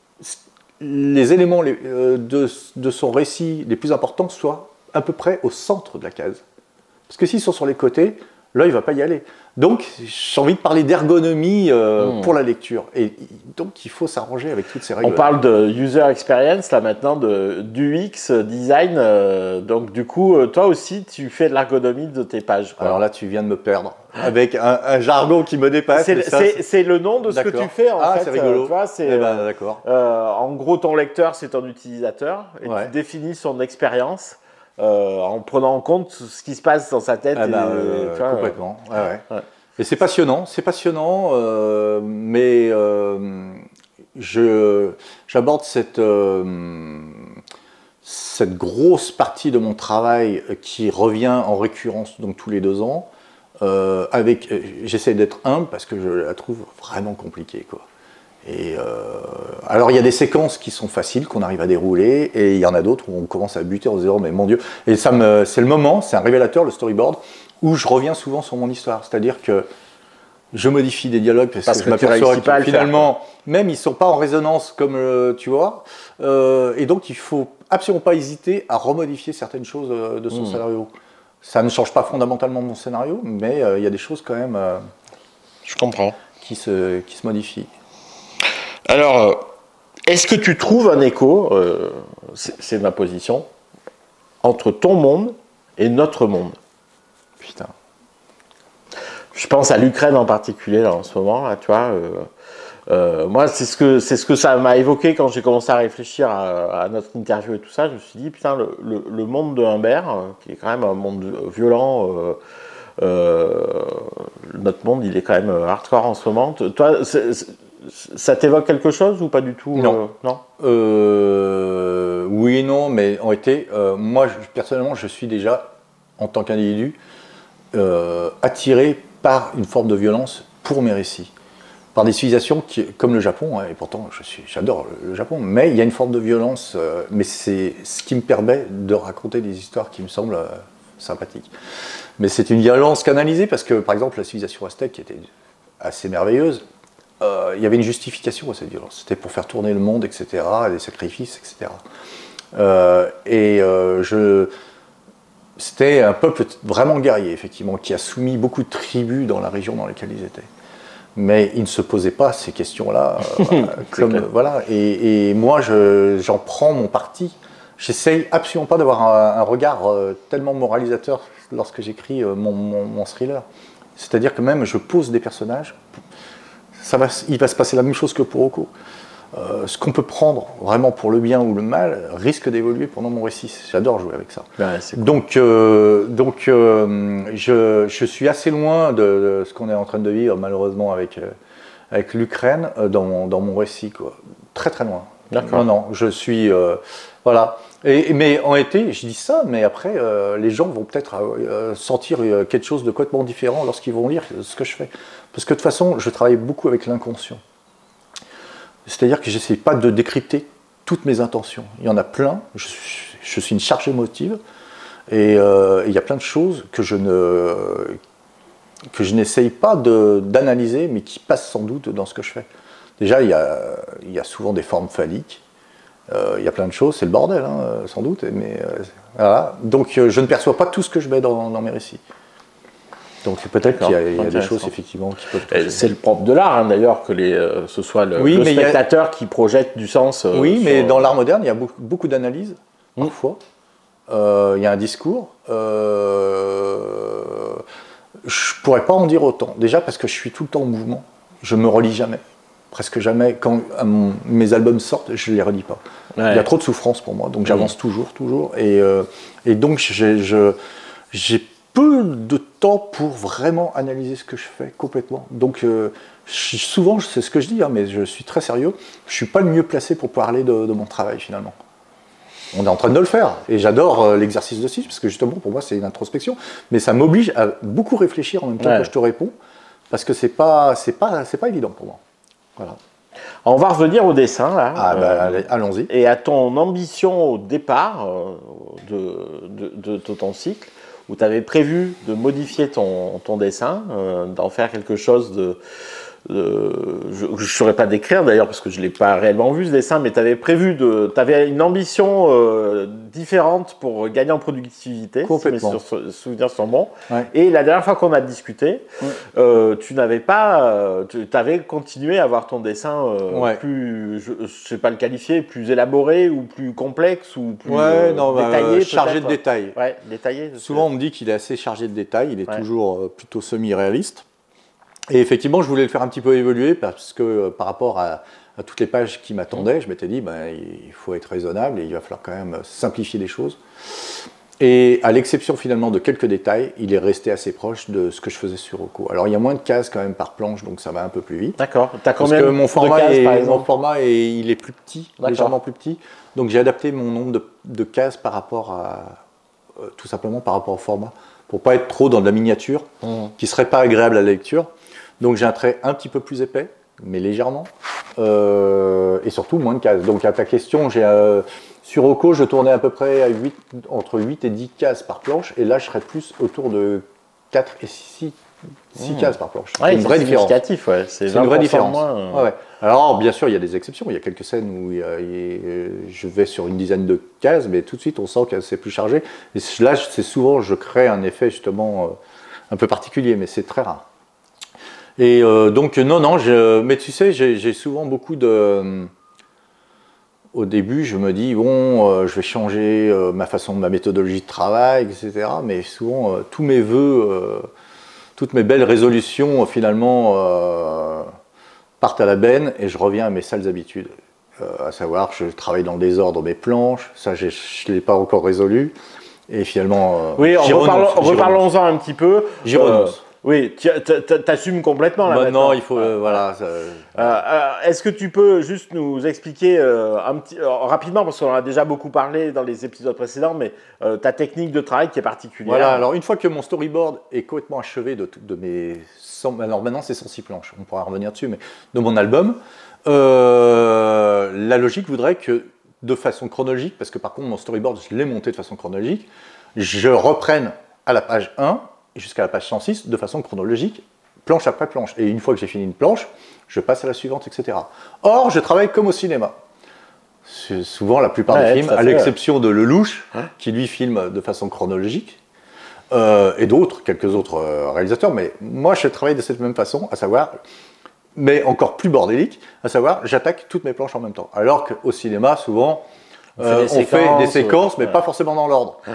Speaker 2: les éléments les, de, de son récit les plus importants soient à peu près au centre de la case. Parce que s'ils sont sur les côtés, l'œil ne va pas y aller. Donc, j'ai envie de parler d'ergonomie euh, mmh. pour la lecture. Et donc, il faut s'arranger avec toutes ces règles.
Speaker 1: On parle de user experience, là maintenant, de, d'U X design. Euh, donc, du coup, euh, toi aussi, tu fais de l'ergonomie de tes pages, quoi.
Speaker 2: Alors là, tu viens de me perdre. Avec un, un jargon qui me dépasse.
Speaker 1: C'est, ça, c'est, c'est le nom de ce d'accord. que tu fais, en
Speaker 2: ah,
Speaker 1: fait.
Speaker 2: Ah, c'est rigolo.
Speaker 1: Euh, tu vois, c'est,
Speaker 2: eh ben, d'accord.
Speaker 1: Euh, en gros, ton lecteur, c'est ton utilisateur. Et ouais. tu définis son expérience. Euh, en prenant en compte ce qui se passe dans sa tête.
Speaker 2: Ah bah, et, euh, tu vois, complètement. Euh, ouais, ouais. Ouais. Et c'est passionnant, c'est passionnant, euh, mais euh, je, j'aborde cette, euh, cette grosse partie de mon travail qui revient en récurrence donc tous les deux ans. Euh, avec, j'essaie d'être humble parce que je la trouve vraiment compliquée, quoi. Et euh, alors il y a des séquences qui sont faciles, qu'on arrive à dérouler, et il y en a d'autres où on commence à buter en se disant mais mon Dieu. Et ça me, c'est le moment, c'est un révélateur, le storyboard, où je reviens souvent sur mon histoire. C'est-à-dire que je modifie des dialogues parce, parce que, que je m'aperçois que finalement, faire, même ils ne sont pas en résonance comme euh, tu vois. Euh, et donc il ne faut absolument pas hésiter à remodifier certaines choses euh, de son mmh. scénario. Ça ne change pas fondamentalement mon scénario, mais il euh, y a des choses quand même euh,
Speaker 1: je comprends.
Speaker 2: Qui, se, qui se modifient.
Speaker 1: Alors, est-ce que tu trouves un écho, euh, c'est, c'est ma position, entre ton monde et notre monde?
Speaker 2: Putain.
Speaker 1: Je pense à l'Ukraine en particulier, là, en ce moment, là, tu vois. Euh, euh, moi, c'est ce, que, c'est ce que ça m'a évoqué quand j'ai commencé à réfléchir à, à notre interview et tout ça. Je me suis dit, putain, le, le, le monde de Humbert, euh, qui est quand même un monde violent, euh, euh, notre monde, il est quand même hardcore en ce moment. Toi, c'est, c'est, ça t'évoque quelque chose ou pas du tout?
Speaker 2: Non.
Speaker 1: Euh, non
Speaker 2: euh, oui et non, mais en été, euh, moi, je, personnellement, je suis déjà, en tant qu'individu, euh, attiré par une forme de violence pour mes récits. Par des civilisations qui, comme le Japon, hein, et pourtant je suis, j'adore le, le Japon, mais il y a une forme de violence, euh, mais c'est ce qui me permet de raconter des histoires qui me semblent euh, sympathiques. Mais c'est une violence canalisée parce que, par exemple, la civilisation aztèque, qui était assez merveilleuse, euh, il y avait une justification à cette violence. C'était pour faire tourner le monde, et cetera, des sacrifices, et cetera. Euh, et euh, je... C'était un peuple vraiment guerrier, effectivement, qui a soumis beaucoup de tribus dans la région dans laquelle ils étaient. Mais ils ne se posaient pas ces questions-là. Euh, comme, voilà. et, et moi, je, j'en prends mon parti. J'essaye absolument pas d'avoir un, un regard euh, tellement moralisateur lorsque j'écris euh, mon, mon, mon thriller. C'est-à-dire que même je pose des personnages, ça va, il va se passer la même chose que pour Oko. Euh, ce qu'on peut prendre vraiment pour le bien ou le mal risque d'évoluer pendant mon récit. J'adore jouer avec ça.
Speaker 3: Ouais, cool.
Speaker 2: Donc, euh, donc euh, je, je suis assez loin de, de ce qu'on est en train de vivre malheureusement avec, euh, avec l'Ukraine euh, dans, mon, dans mon récit, quoi. Très très loin.
Speaker 3: D'accord.
Speaker 2: Non, non, je suis... Euh, voilà. Et, mais en été, je dis ça, mais après, euh, les gens vont peut-être euh, sentir euh, quelque chose de complètement différent lorsqu'ils vont lire ce que je fais. Parce que de toute façon, je travaille beaucoup avec l'inconscient. C'est-à-dire que je n'essaie pas de décrypter toutes mes intentions. Il y en a plein, je suis, je suis une charge émotive, et euh, il y a plein de choses que je ne que je n'essaye pas d'analyser, mais qui passent sans doute dans ce que je fais. Déjà, il y a, il y a souvent des formes phalliques, euh, il y a plein de choses, c'est le bordel, hein, sans doute, mais euh, voilà. Donc euh, je ne perçois pas tout ce que je mets dans, dans mes récits. Donc peut-être qu'il y a, il y a des choses effectivement qui peuvent toucher.
Speaker 3: C'est le propre de l'art, hein, d'ailleurs, que les, euh, ce soit le,
Speaker 2: oui,
Speaker 3: le
Speaker 2: mais
Speaker 3: spectateur
Speaker 2: a...
Speaker 3: qui projette du sens. Euh,
Speaker 2: oui,
Speaker 3: sur...
Speaker 2: mais dans l'art moderne, il y a beaucoup, beaucoup d'analyses, mmh. parfois. Euh, il y a un discours. Euh... Je ne pourrais pas en dire autant. Déjà parce que je suis tout le temps en mouvement. Je ne me relis jamais. Presque jamais. Quand mon, mes albums sortent, je ne les relis pas. Ouais. Il y a trop de souffrance pour moi, donc j'avance mmh. toujours, toujours. Et, euh, et donc j'ai... Je, j'ai peu de temps pour vraiment analyser ce que je fais complètement. Donc euh, je, souvent, c'est ce que je dis, hein, mais je suis très sérieux, je ne suis pas le mieux placé pour parler de, de mon travail finalement. On est en train de le faire, et j'adore euh, l'exercice de six, parce que justement pour moi c'est une introspection, mais ça m'oblige à beaucoup réfléchir en même temps ouais. que je te réponds, parce que c'est pas, c'est pas, c'est pas évident pour moi. Voilà.
Speaker 3: On va revenir au dessin, là.
Speaker 2: Ah, bah, euh, allons-y.
Speaker 3: Et à ton ambition au départ euh, de, de, de, de ton cycle, où tu avais prévu de modifier ton, ton dessin, euh, d'en faire quelque chose de... de je ne saurais pas décrire d'ailleurs, parce que je ne l'ai pas réellement vu ce dessin, mais tu avais prévu de... Tu avais une ambition euh, différente pour gagner en productivité,
Speaker 2: complètement.
Speaker 3: Si mes souvenirs sont bons.
Speaker 2: Ouais.
Speaker 3: Et la dernière fois qu'on a discuté,
Speaker 2: ouais.
Speaker 3: euh, tu n'avais pas... Euh, tu avais continué à avoir ton dessin euh,
Speaker 2: ouais.
Speaker 3: plus... Je ne sais pas le qualifier, plus élaboré ou plus complexe ou plus
Speaker 2: ouais,
Speaker 3: euh,
Speaker 2: non,
Speaker 3: détaillé.
Speaker 2: Bah, chargé de détails.
Speaker 3: Ouais, détaillé.
Speaker 2: Souvent on me dit qu'il est assez chargé de détails, il est ouais. toujours euh, plutôt semi-réaliste. Et effectivement, je voulais le faire un petit peu évoluer parce que euh, par rapport à, à toutes les pages qui m'attendaient, je m'étais dit, ben, il faut être raisonnable et il va falloir quand même simplifier les choses. Et à l'exception finalement de quelques détails, il est resté assez proche de ce que je faisais sur Oko. Alors il y a moins de cases quand même par planche, donc ça va un peu plus vite.
Speaker 3: D'accord. T'as combien
Speaker 2: parce que mon format,
Speaker 3: de cases,
Speaker 2: est,
Speaker 3: par exemple
Speaker 2: mon format est, il est plus petit, légèrement plus petit. Donc j'ai adapté mon nombre de, de cases par rapport à, euh, tout simplement par rapport au format, pour pas être trop dans de la miniature, mmh. qui serait pas agréable à la lecture. Donc j'ai un trait un petit peu plus épais, mais légèrement, euh, et surtout moins de cases. Donc à ta question, j'ai euh, sur Oko, je tournais à peu près à huit, entre huit et dix cases par planche, et là je serais plus autour de quatre et six, six mmh. cases par planche.
Speaker 3: Ouais,
Speaker 2: c'est une vraie différence.
Speaker 3: Ouais. C'est
Speaker 2: une vraie différence.
Speaker 3: Moins, euh...
Speaker 2: ouais, ouais. Alors bien sûr, il y a des exceptions. Il y a quelques scènes où il y a, il, je vais sur une dizaine de cases, mais tout de suite on sent que c'est plus chargé. Et là, c'est souvent, je crée un effet justement euh, un peu particulier, mais c'est très rare. Et euh, donc, non, non, je, mais tu sais, j'ai souvent beaucoup de... Euh, au début, je me dis, bon, euh, je vais changer euh, ma façon, ma méthodologie de travail, et cetera. Mais souvent, euh, tous mes vœux, euh, toutes mes belles résolutions, euh, finalement, euh, partent à la benne et je reviens à mes sales habitudes. Euh, à savoir, je travaille dans le désordre mes planches, ça, je ne l'ai pas encore résolu. Et finalement, euh,
Speaker 3: oui, reparlons-en un petit peu.
Speaker 2: J'y renonce.
Speaker 3: Euh, Oui, tu assumes complètement là.
Speaker 2: Maintenant, il faut, euh, voilà. Ça,
Speaker 3: euh, euh, Est-ce que tu peux juste nous expliquer euh, un petit, euh, rapidement, parce qu'on en a déjà beaucoup parlé dans les épisodes précédents, mais euh, ta technique de travail qui est particulière.
Speaker 2: Voilà. Alors une fois que mon storyboard est complètement achevé de, de mes, cent, alors maintenant c'est cent six planches, on pourra revenir dessus, mais de mon album, euh, la logique voudrait que de façon chronologique, parce que par contre mon storyboard je l'ai monté de façon chronologique, je reprenne à la page un. Jusqu'à la page cent six, de façon chronologique, planche après planche. Et une fois que j'ai fini une planche, je passe à la suivante, et cetera. Or, je travaille comme au cinéma. Souvent, la plupart
Speaker 3: ouais,
Speaker 2: des films, à l'exception de Lelouch, hein, qui lui filme de façon chronologique, euh, et d'autres, quelques autres euh, réalisateurs, mais moi, je travaille de cette même façon, à savoir, mais encore plus bordélique, à savoir, j'attaque toutes mes planches en même temps. Alors qu'au cinéma, souvent, on, euh, fait, des on séquences, fait des séquences, mais ouais. pas forcément dans l'ordre. Hein.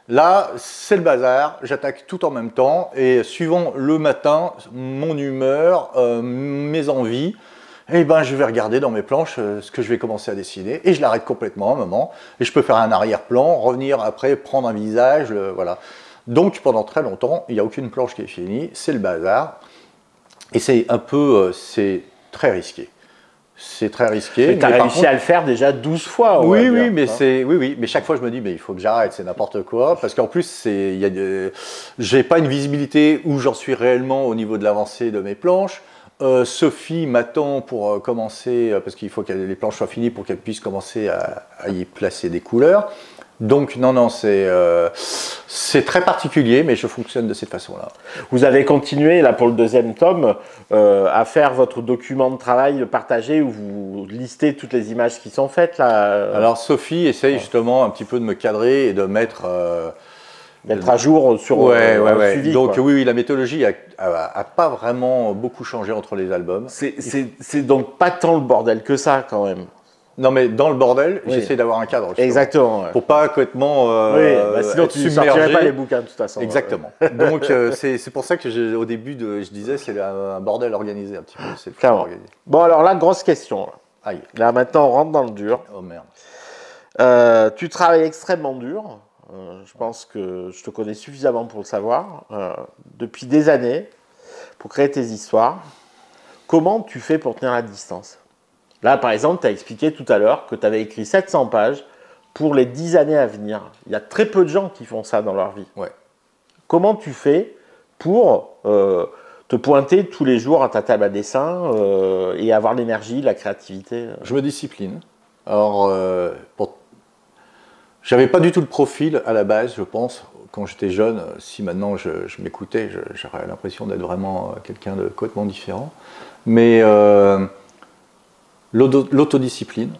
Speaker 2: Là, c'est le bazar, j'attaque tout en même temps et suivant le matin, mon humeur, euh, mes envies, eh ben, je vais regarder dans mes planches euh, ce que je vais commencer à dessiner et je l'arrête complètement à un moment et je peux faire un arrière-plan, revenir après, prendre un visage, le, voilà. Donc pendant très longtemps, il n'y a aucune planche qui est finie, c'est le bazar et c'est un peu, euh, c'est très risqué. C'est très risqué.
Speaker 3: Mais tu as réussi contre... à le faire déjà douze fois.
Speaker 2: Oui, oui, dire, mais c'est, oui, oui, mais chaque fois je me dis, mais il faut que j'arrête, c'est n'importe quoi. Parce qu'en plus, c'est, il y a de... j'ai pas une visibilité où j'en suis réellement au niveau de l'avancée de mes planches. Euh, Sophie m'attend pour euh, commencer, euh, parce qu'il faut que les planches soient finies pour qu'elle puisse commencer à, à y placer des couleurs. Donc non, non, c'est euh, c'est très particulier, mais je fonctionne de cette façon-là.
Speaker 3: Vous avez continué, là, pour le deuxième tome, euh, à faire votre document de travail partagé où vous listez toutes les images qui sont faites, là.
Speaker 2: Alors Sophie essaye ouais. justement un petit peu de me cadrer et de mettre... Euh,
Speaker 3: Mettre à jour sur
Speaker 2: ouais,
Speaker 3: euh,
Speaker 2: ouais,
Speaker 3: un
Speaker 2: ouais.
Speaker 3: suivi.
Speaker 2: Donc
Speaker 3: quoi.
Speaker 2: oui, oui, la méthodologie a, a, a pas vraiment beaucoup changé entre les albums.
Speaker 3: C'est donc pas tant le bordel que ça, quand même.
Speaker 2: Non, mais dans le bordel, oui. j'essaie d'avoir un cadre. Justement,
Speaker 3: exactement. Ouais.
Speaker 2: Pour pas complètement euh,
Speaker 3: oui, bah sinon tu ne sortirais pas les bouquins de toute façon.
Speaker 2: Exactement. Ouais. Donc euh, c'est pour ça que je, au début, de, je disais c'est un bordel organisé un petit peu. C'est
Speaker 3: organisé. Bon, alors là, grosse question. Là.
Speaker 2: Aïe.
Speaker 3: Là, maintenant, on rentre dans le dur.
Speaker 2: Oh merde.
Speaker 3: Euh, tu travailles extrêmement dur. Euh, je pense que je te connais suffisamment pour le savoir. Euh, depuis des années, pour créer tes histoires. Comment tu fais pour tenir la distance ? Là, par exemple, tu as expliqué tout à l'heure que tu avais écrit sept cents pages pour les dix années à venir. Il y a très peu de gens qui font ça dans leur vie.
Speaker 2: Ouais.
Speaker 3: Comment tu fais pour euh, te pointer tous les jours à ta table à dessin euh, et avoir l'énergie, la créativité ?
Speaker 2: Je me discipline. Alors, euh, pour... j'avais pas du tout le profil à la base, je pense, quand j'étais jeune. Si maintenant je, je m'écoutais, j'aurais l'impression d'être vraiment quelqu'un de complètement différent. Mais... Euh... l'autodiscipline,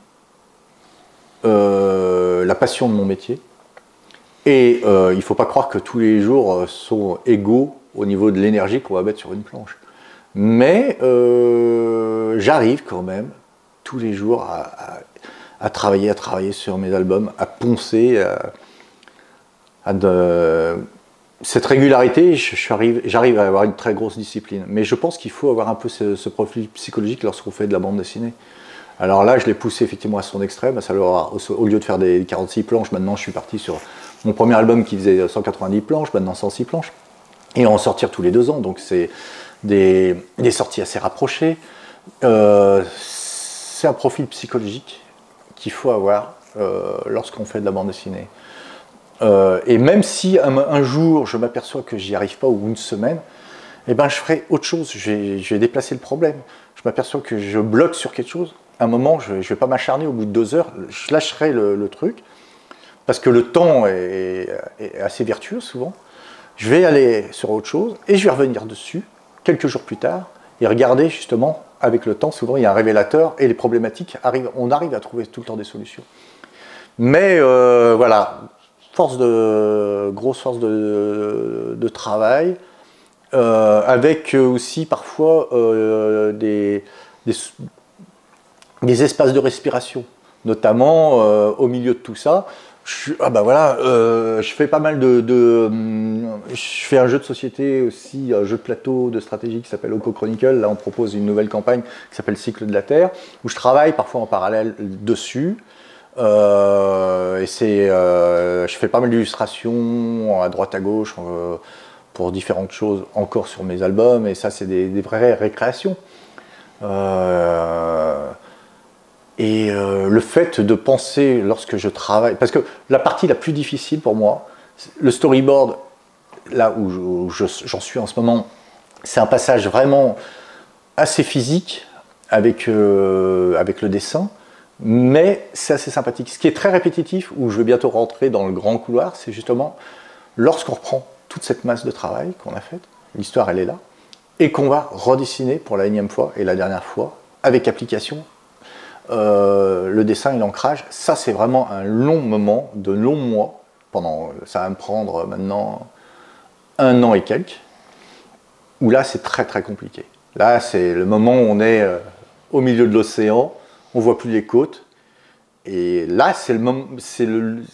Speaker 2: euh, la passion de mon métier, et euh, il ne faut pas croire que tous les jours sont égaux au niveau de l'énergie qu'on va mettre sur une planche. Mais euh, j'arrive quand même tous les jours à, à, à travailler, à travailler sur mes albums, à poncer, à, à de... cette régularité, j'arrive à avoir une très grosse discipline. Mais je pense qu'il faut avoir un peu ce, ce profil psychologique lorsqu'on fait de la bande dessinée. Alors là, je l'ai poussé effectivement à son extrême. À savoir, au, au lieu de faire des quarante-six planches, maintenant je suis parti sur mon premier album qui faisait cent quatre-vingt-dix planches, maintenant cent six planches. Et en sortir tous les deux ans. Donc c'est des, des sorties assez rapprochées. Euh, c'est un profil psychologique qu'il faut avoir euh, lorsqu'on fait de la bande dessinée. Euh, et même si un, un jour je m'aperçois que j'y arrive pas ou une semaine, eh ben je ferai autre chose, je vais, je vais déplacer le problème. Je m'aperçois que je bloque sur quelque chose, à un moment je ne vais pas m'acharner, au bout de deux heures, je lâcherai le, le truc, parce que le temps est, est assez vertueux souvent. Je vais aller sur autre chose et je vais revenir dessus quelques jours plus tard et regarder justement avec le temps, souvent il y a un révélateur et les problématiques arrivent, on arrive à trouver tout le temps des solutions. Mais euh, voilà. Force de, grosse force de, de travail, euh, avec aussi parfois euh, des, des, des espaces de respiration, notamment euh, au milieu de tout ça. Je, ah ben voilà, euh, je fais pas mal de, de, je fais un jeu de société aussi, un jeu de plateau de stratégie qui s'appelle Oko Chronicle. Là, on propose une nouvelle campagne qui s'appelle Cycle de la Terre, où je travaille parfois en parallèle dessus. Euh, et c'est, euh, je fais pas mal d'illustrations à droite à gauche euh, pour différentes choses encore sur mes albums, et ça c'est des, des vraies récréations. Euh, et euh, le fait de penser lorsque je travaille, parce que la partie la plus difficile pour moi, le storyboard, là où je, je, j'en suis en ce moment, c'est un passage vraiment assez physique avec, euh, avec le dessin. Mais c'est assez sympathique. Ce qui est très répétitif, où je vais bientôt rentrer dans le grand couloir, c'est justement lorsqu'on reprend toute cette masse de travail qu'on a faite, l'histoire elle est là, et qu'on va redessiner pour la énième fois et la dernière fois, avec application, euh, le dessin et l'ancrage. Ça c'est vraiment un long moment, de longs mois, pendant, ça va me prendre maintenant un an et quelques, où là c'est très très compliqué. Là c'est le moment où on est euh, au milieu de l'océan, on voit plus les côtes, et là c'est le moment, c'est le,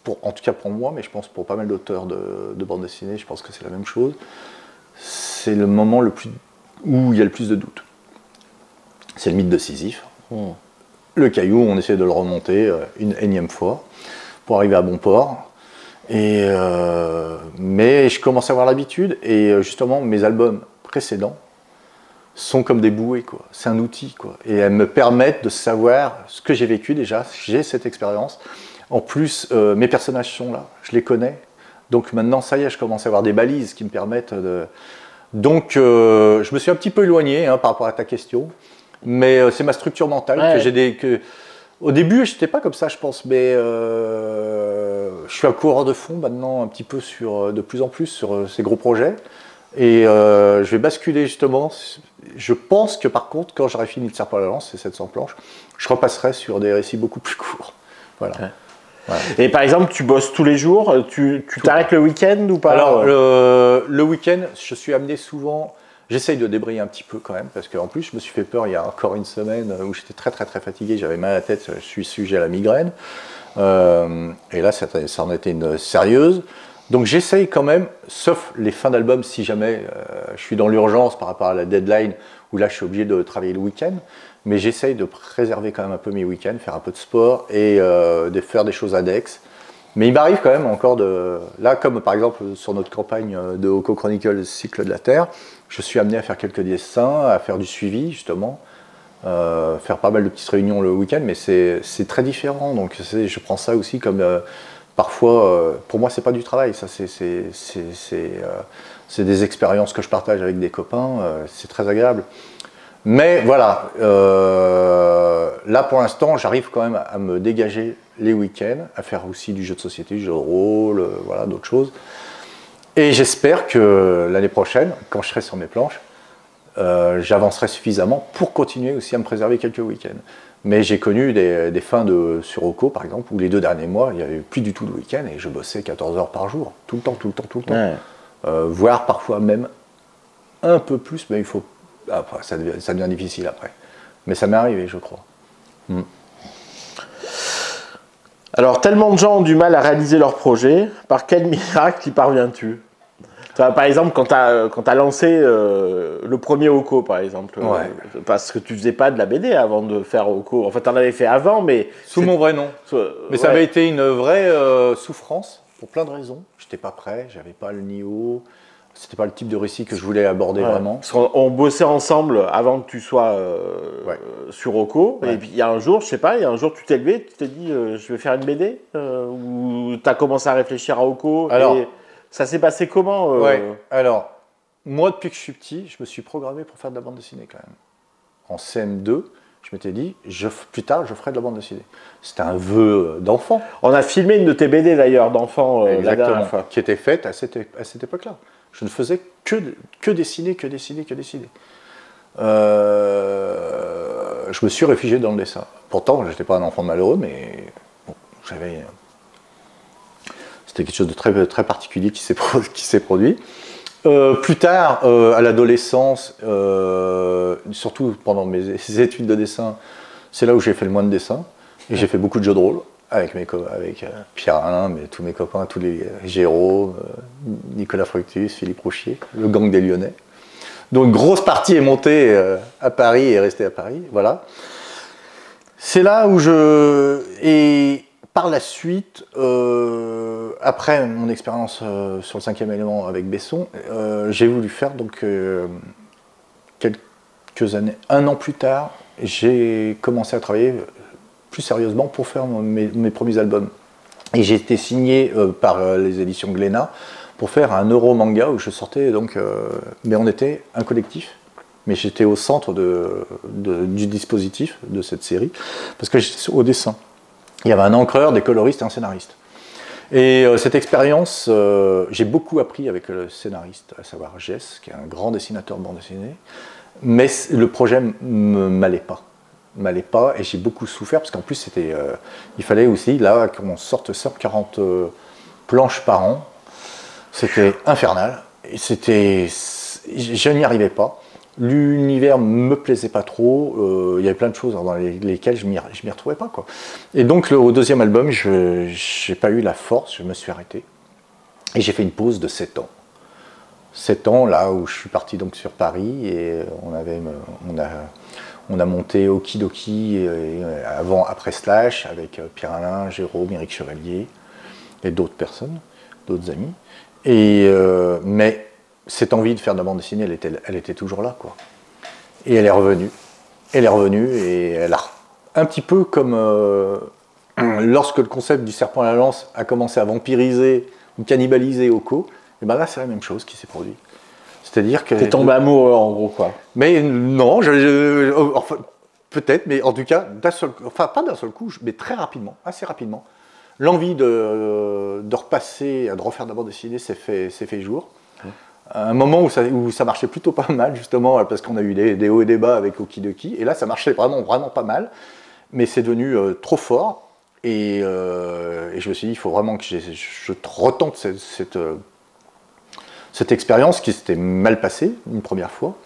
Speaker 2: pour, en tout cas pour moi, mais je pense pour pas mal d'auteurs de, de bande dessinée, je pense que c'est la même chose, c'est le moment le plus, où il y a le plus de doutes. C'est le mythe de Sisyphe. Mmh. Le caillou, on essaie de le remonter une énième fois pour arriver à bon port. Et euh, mais je commence à avoir l'habitude, et justement mes albums précédents sont comme des bouées, quoi. C'est un outil, quoi. Et elles me permettent de savoir ce que j'ai vécu déjà, j'ai cette expérience. En plus, euh, mes personnages sont là, je les connais. Donc maintenant, ça y est, je commence à avoir des balises qui me permettent de... Donc euh, je me suis un petit peu éloigné hein, par rapport à ta question, mais euh, c'est ma structure mentale ouais. que j'ai des... Que... Au début, je n'étais pas comme ça, je pense, mais euh, je suis un coureur de fond maintenant, un petit peu sur, de plus en plus sur ces gros projets. Et euh, je vais basculer justement. Je pense que par contre, quand j'aurai fini de Serpent à la Lance, c'est sept cents planches, je repasserai sur des récits beaucoup plus courts. Voilà. Ouais.
Speaker 3: Voilà. Et par exemple, tu bosses tous les jours, tu t'arrêtes le week-end ou pas?
Speaker 2: Alors, le, le week-end, je suis amené souvent. J'essaye de débrayer un petit peu quand même, parce qu'en plus, je me suis fait peur il y a encore une semaine où j'étais très très très fatigué, j'avais mal à la tête, je suis sujet à la migraine. Euh, et là, ça, ça en était une sérieuse. Donc j'essaye quand même, sauf les fins d'album, si jamais euh, je suis dans l'urgence par rapport à la deadline, où là je suis obligé de travailler le week-end, mais j'essaye de préserver quand même un peu mes week-ends, faire un peu de sport et euh, de faire des choses annexes. Mais il m'arrive quand même encore de... Là, comme par exemple sur notre campagne de Oko Chronicle Cycle de la Terre, je suis amené à faire quelques dessins, à faire du suivi justement, euh, faire pas mal de petites réunions le week-end, mais c'est très différent. Donc je prends ça aussi comme... Euh, parfois, euh, pour moi, c'est pas du travail, ça c'est euh, des expériences que je partage avec des copains, euh, c'est très agréable. Mais voilà, euh, là pour l'instant, j'arrive quand même à me dégager les week-ends, à faire aussi du jeu de société, du jeu de rôle, euh, voilà, d'autres choses. Et j'espère que l'année prochaine, quand je serai sur mes planches, euh, j'avancerai suffisamment pour continuer aussi à me préserver quelques week-ends. Mais j'ai connu des, des fins de sur Oko, par exemple, où les deux derniers mois, il n'y avait plus du tout de week-end et je bossais quatorze heures par jour, tout le temps, tout le temps, tout le temps. Ouais. Euh, voire parfois même un peu plus, mais il faut... Après, ça, devient, ça devient difficile après. Mais ça m'est arrivé, je crois. Mm.
Speaker 3: Alors, tellement de gens ont du mal à réaliser leurs projets, par quel miracle y parviens-tu? Par exemple, quand tu as, quand tu as lancé euh, le premier Oko, par exemple,
Speaker 2: ouais.
Speaker 3: euh, parce que tu faisais pas de la B D avant de faire Oko. Enfin, tu en avais fait avant, mais...
Speaker 2: Sous mon vrai nom. Sous, euh, mais ouais. Ça avait été une vraie euh, souffrance, pour plein de raisons. J'étais pas prêt, j'avais pas le niveau, c'était pas le type de récit que je voulais aborder ouais. vraiment.
Speaker 3: Parce qu'on on bossait ensemble avant que tu sois euh, ouais. sur Oko, ouais. et puis il y a un jour, je sais pas, il y a un jour tu t'es levé, tu t'es dit euh, je vais faire une B D, euh, ou tu as commencé à réfléchir à Oko.
Speaker 2: Alors,
Speaker 3: et... Ça s'est passé comment euh...
Speaker 2: Ouais, alors, moi, depuis que je suis petit, je me suis programmé pour faire de la bande dessinée quand même. En C M deux, je m'étais dit, je, plus tard, je ferai de la bande dessinée. C'était un vœu d'enfant.
Speaker 3: On a filmé une de tes B D d'ailleurs, d'enfant, euh, la dernière fois.
Speaker 2: Qui était faite à cette, à cette époque-là. Je ne faisais que, que dessiner, que dessiner, que dessiner. Euh, je me suis réfugié dans le dessin. Pourtant, je n'étais pas un enfant malheureux, mais bon, j'avais... C'était quelque chose de très, très particulier qui s'est produit. Euh, plus tard, euh, à l'adolescence, euh, surtout pendant mes études de dessin, c'est là où j'ai fait le moins de dessins. Et j'ai fait beaucoup de jeux de rôle avec, mes, avec euh, Pierre-Alain, mais tous mes copains, tous les Jérôme, euh, Nicolas Fructus, Philippe Rouchier, le gang des Lyonnais. Donc, grosse partie est montée euh, à Paris et est restée à Paris. Voilà. C'est là où je... Et, par la suite, euh, après mon expérience euh, sur le cinquième élément avec Besson, euh, j'ai voulu faire donc euh, quelques années, un an plus tard, j'ai commencé à travailler plus sérieusement pour faire mes, mes premiers albums. Et j'ai été signé euh, par euh, les éditions Glénat pour faire un euro-manga où je sortais donc, euh, mais on était un collectif. Mais j'étais au centre de, de, du dispositif de cette série parce que j'étais au dessin. Il y avait un encreur, des coloristes et un scénariste. Et euh, cette expérience, euh, j'ai beaucoup appris avec le scénariste, à savoir Jess, qui est un grand dessinateur de bande dessinée. Mais le projet ne m'allait pas. m'allait pas et j'ai beaucoup souffert parce qu'en plus, c'était, euh, il fallait aussi là qu'on sorte cent quarante euh, planches par an. C'était infernal. C'était, je n'y arrivais pas. L'univers me plaisait pas trop, euh, il y avait plein de choses dans les, lesquelles je m'y je m'y retrouvais pas, quoi. Et donc le, au deuxième album, je n'ai pas eu la force, je me suis arrêté. Et j'ai fait une pause de sept ans. sept ans, là où je suis parti donc sur Paris, et on, avait, on, a, on a monté Okidoki et, et avant, après Slash, avec Pierre Alain, Jérôme, Éric Chevalier, et d'autres personnes, d'autres amis. Et, euh, mais cette envie de faire de la bande dessinée, elle était, elle était toujours là, quoi. Et elle est revenue. Elle est revenue et elle a un petit peu comme euh, lorsque le concept du serpent à la lance a commencé à vampiriser ou cannibaliser Oko, et ben là c'est la même chose qui s'est produite. C'est-à-dire que
Speaker 3: t'es tombé amoureux en gros, quoi.
Speaker 2: Mais non, je, je, enfin, peut-être, mais en tout cas d'un seul, enfin pas d'un seul coup, mais très rapidement, assez rapidement, l'envie de, de repasser, de refaire de la bande dessinée s'est fait, s'est fait jour. À un moment où ça, où ça marchait plutôt pas mal, justement, parce qu'on a eu des, des hauts et des bas avec Okidoki, et là ça marchait vraiment, vraiment pas mal, mais c'est devenu euh, trop fort, et, euh, et je me suis dit, il faut vraiment que je, je retente cette, cette, euh, cette expérience qui s'était mal passée une première fois.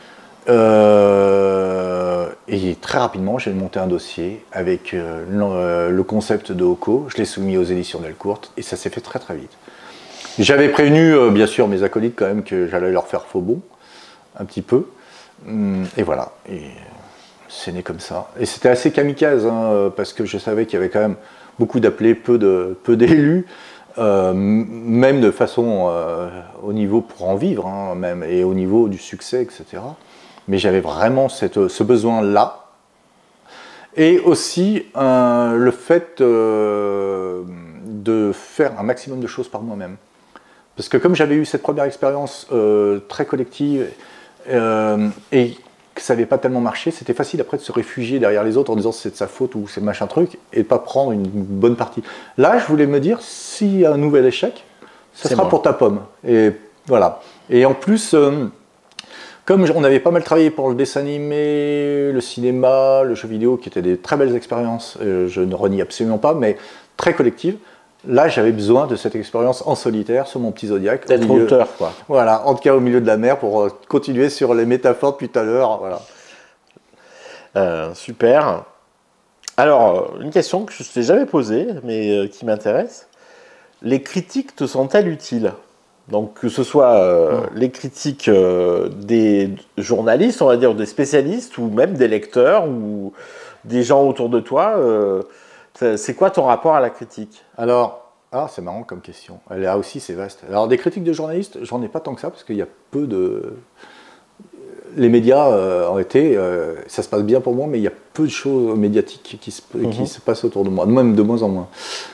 Speaker 2: Euh, et très rapidement, j'ai monté un dossier avec euh, le, le concept de Oko, je l'ai soumis aux éditions Delcourt, et ça s'est fait très très vite. J'avais prévenu, euh, bien sûr, mes acolytes quand même que j'allais leur faire faux bon, un petit peu. Et voilà, et c'est né comme ça. Et c'était assez kamikaze, hein, parce que je savais qu'il y avait quand même beaucoup d'appelés, peu de, peu d'élus, euh, même de façon euh, au niveau pour en vivre, hein, même, et au niveau du succès, et cetera. Mais j'avais vraiment cette, ce besoin-là. Et aussi euh, le fait euh, de faire un maximum de choses par moi-même. Parce que comme j'avais eu cette première expérience euh, très collective euh, et que ça n'avait pas tellement marché, c'était facile après de se réfugier derrière les autres en disant c'est de sa faute ou c'est machin truc et de ne pas prendre une bonne partie. Là, je voulais me dire, s'il y a un nouvel échec, ce sera moi. Pour ta pomme. Et voilà. Et en plus, euh, comme on avait pas mal travaillé pour le dessin animé, le cinéma, le jeu vidéo, qui étaient des très belles expériences, euh, je ne renie absolument pas, mais très collectives. Là, j'avais besoin de cette expérience en solitaire sur mon petit Zodiac.
Speaker 3: D'être auteur, quoi.
Speaker 2: Voilà, en tout cas au milieu de la mer pour continuer sur les métaphores depuis tout à l'heure. Voilà.
Speaker 3: Euh, super. Alors, une question que je ne t'ai jamais posée, mais euh, qui m'intéresse. Les critiques te sont-elles utiles ? Donc, que ce soit euh, mmh. les critiques euh, des journalistes, on va dire, des spécialistes, ou même des lecteurs, ou des gens autour de toi, euh, c'est quoi ton rapport à la critique ?
Speaker 2: Alors, ah, c'est marrant comme question. Là aussi, c'est vaste. Alors, des critiques de journalistes, j'en ai pas tant que ça, parce qu'il y a peu de... Les médias, euh, en été, euh, ça se passe bien pour moi, mais il y a peu de choses médiatiques qui se, mmh. qui se passent autour de moi, même de moins en moins.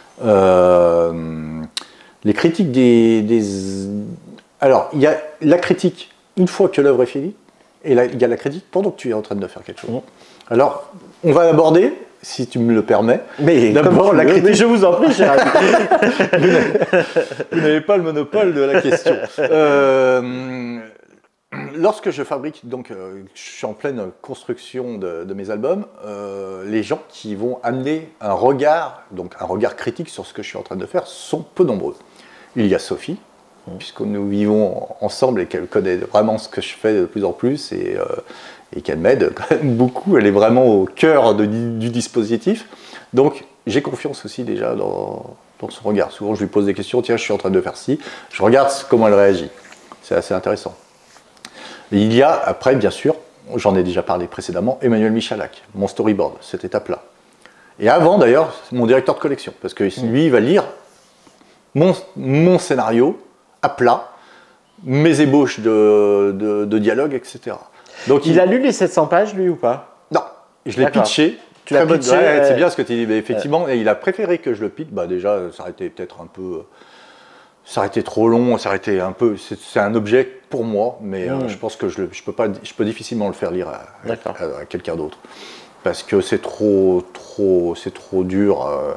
Speaker 2: Euh, les critiques des, des... Alors, il y a la critique une fois que l'œuvre est finie, et là, il y a la critique pendant que tu es en train de faire quelque chose. Mmh. Alors, on va aborder... si tu me le permets.
Speaker 3: Mais d'abord, la critique. Mais je vous en prie, cher ami.
Speaker 2: Vous n'avez pas le monopole de la question. Euh, lorsque je fabrique, donc, euh, je suis en pleine construction de, de mes albums, euh, les gens qui vont amener un regard, donc un regard critique sur ce que je suis en train de faire, sont peu nombreux. Il y a Sophie, mmh. puisque nous vivons ensemble et qu'elle connaît vraiment ce que je fais de plus en plus et euh, et qu'elle m'aide quand même beaucoup, elle est vraiment au cœur de, du dispositif. Donc j'ai confiance aussi déjà dans, dans son regard. Souvent je lui pose des questions, tiens je suis en train de faire ci, je regarde comment elle réagit. C'est assez intéressant. Et il y a après bien sûr, j'en ai déjà parlé précédemment, Emmanuel Michalak, mon storyboard, cette étape-là. Et avant d'ailleurs, mon directeur de collection, parce que lui il va lire mon, mon scénario à plat, mes ébauches de, de, de dialogue, et cetera.
Speaker 3: Donc il, il a lu les sept cents pages, lui, ou pas?
Speaker 2: Non, je l'ai pitché.
Speaker 3: Tu l'as pitché,
Speaker 2: ouais, c'est bien ce que tu dis, mais effectivement, ouais. Et il a préféré que je le pitch. Bah déjà, ça aurait été peut-être un peu, ça aurait été trop long, ça aurait été un peu. C'est un objet pour moi, mais mmh. euh, je pense que je, je peux pas, je peux difficilement le faire lire à, à, à quelqu'un d'autre, parce que c'est trop, trop, c'est trop dur. Euh,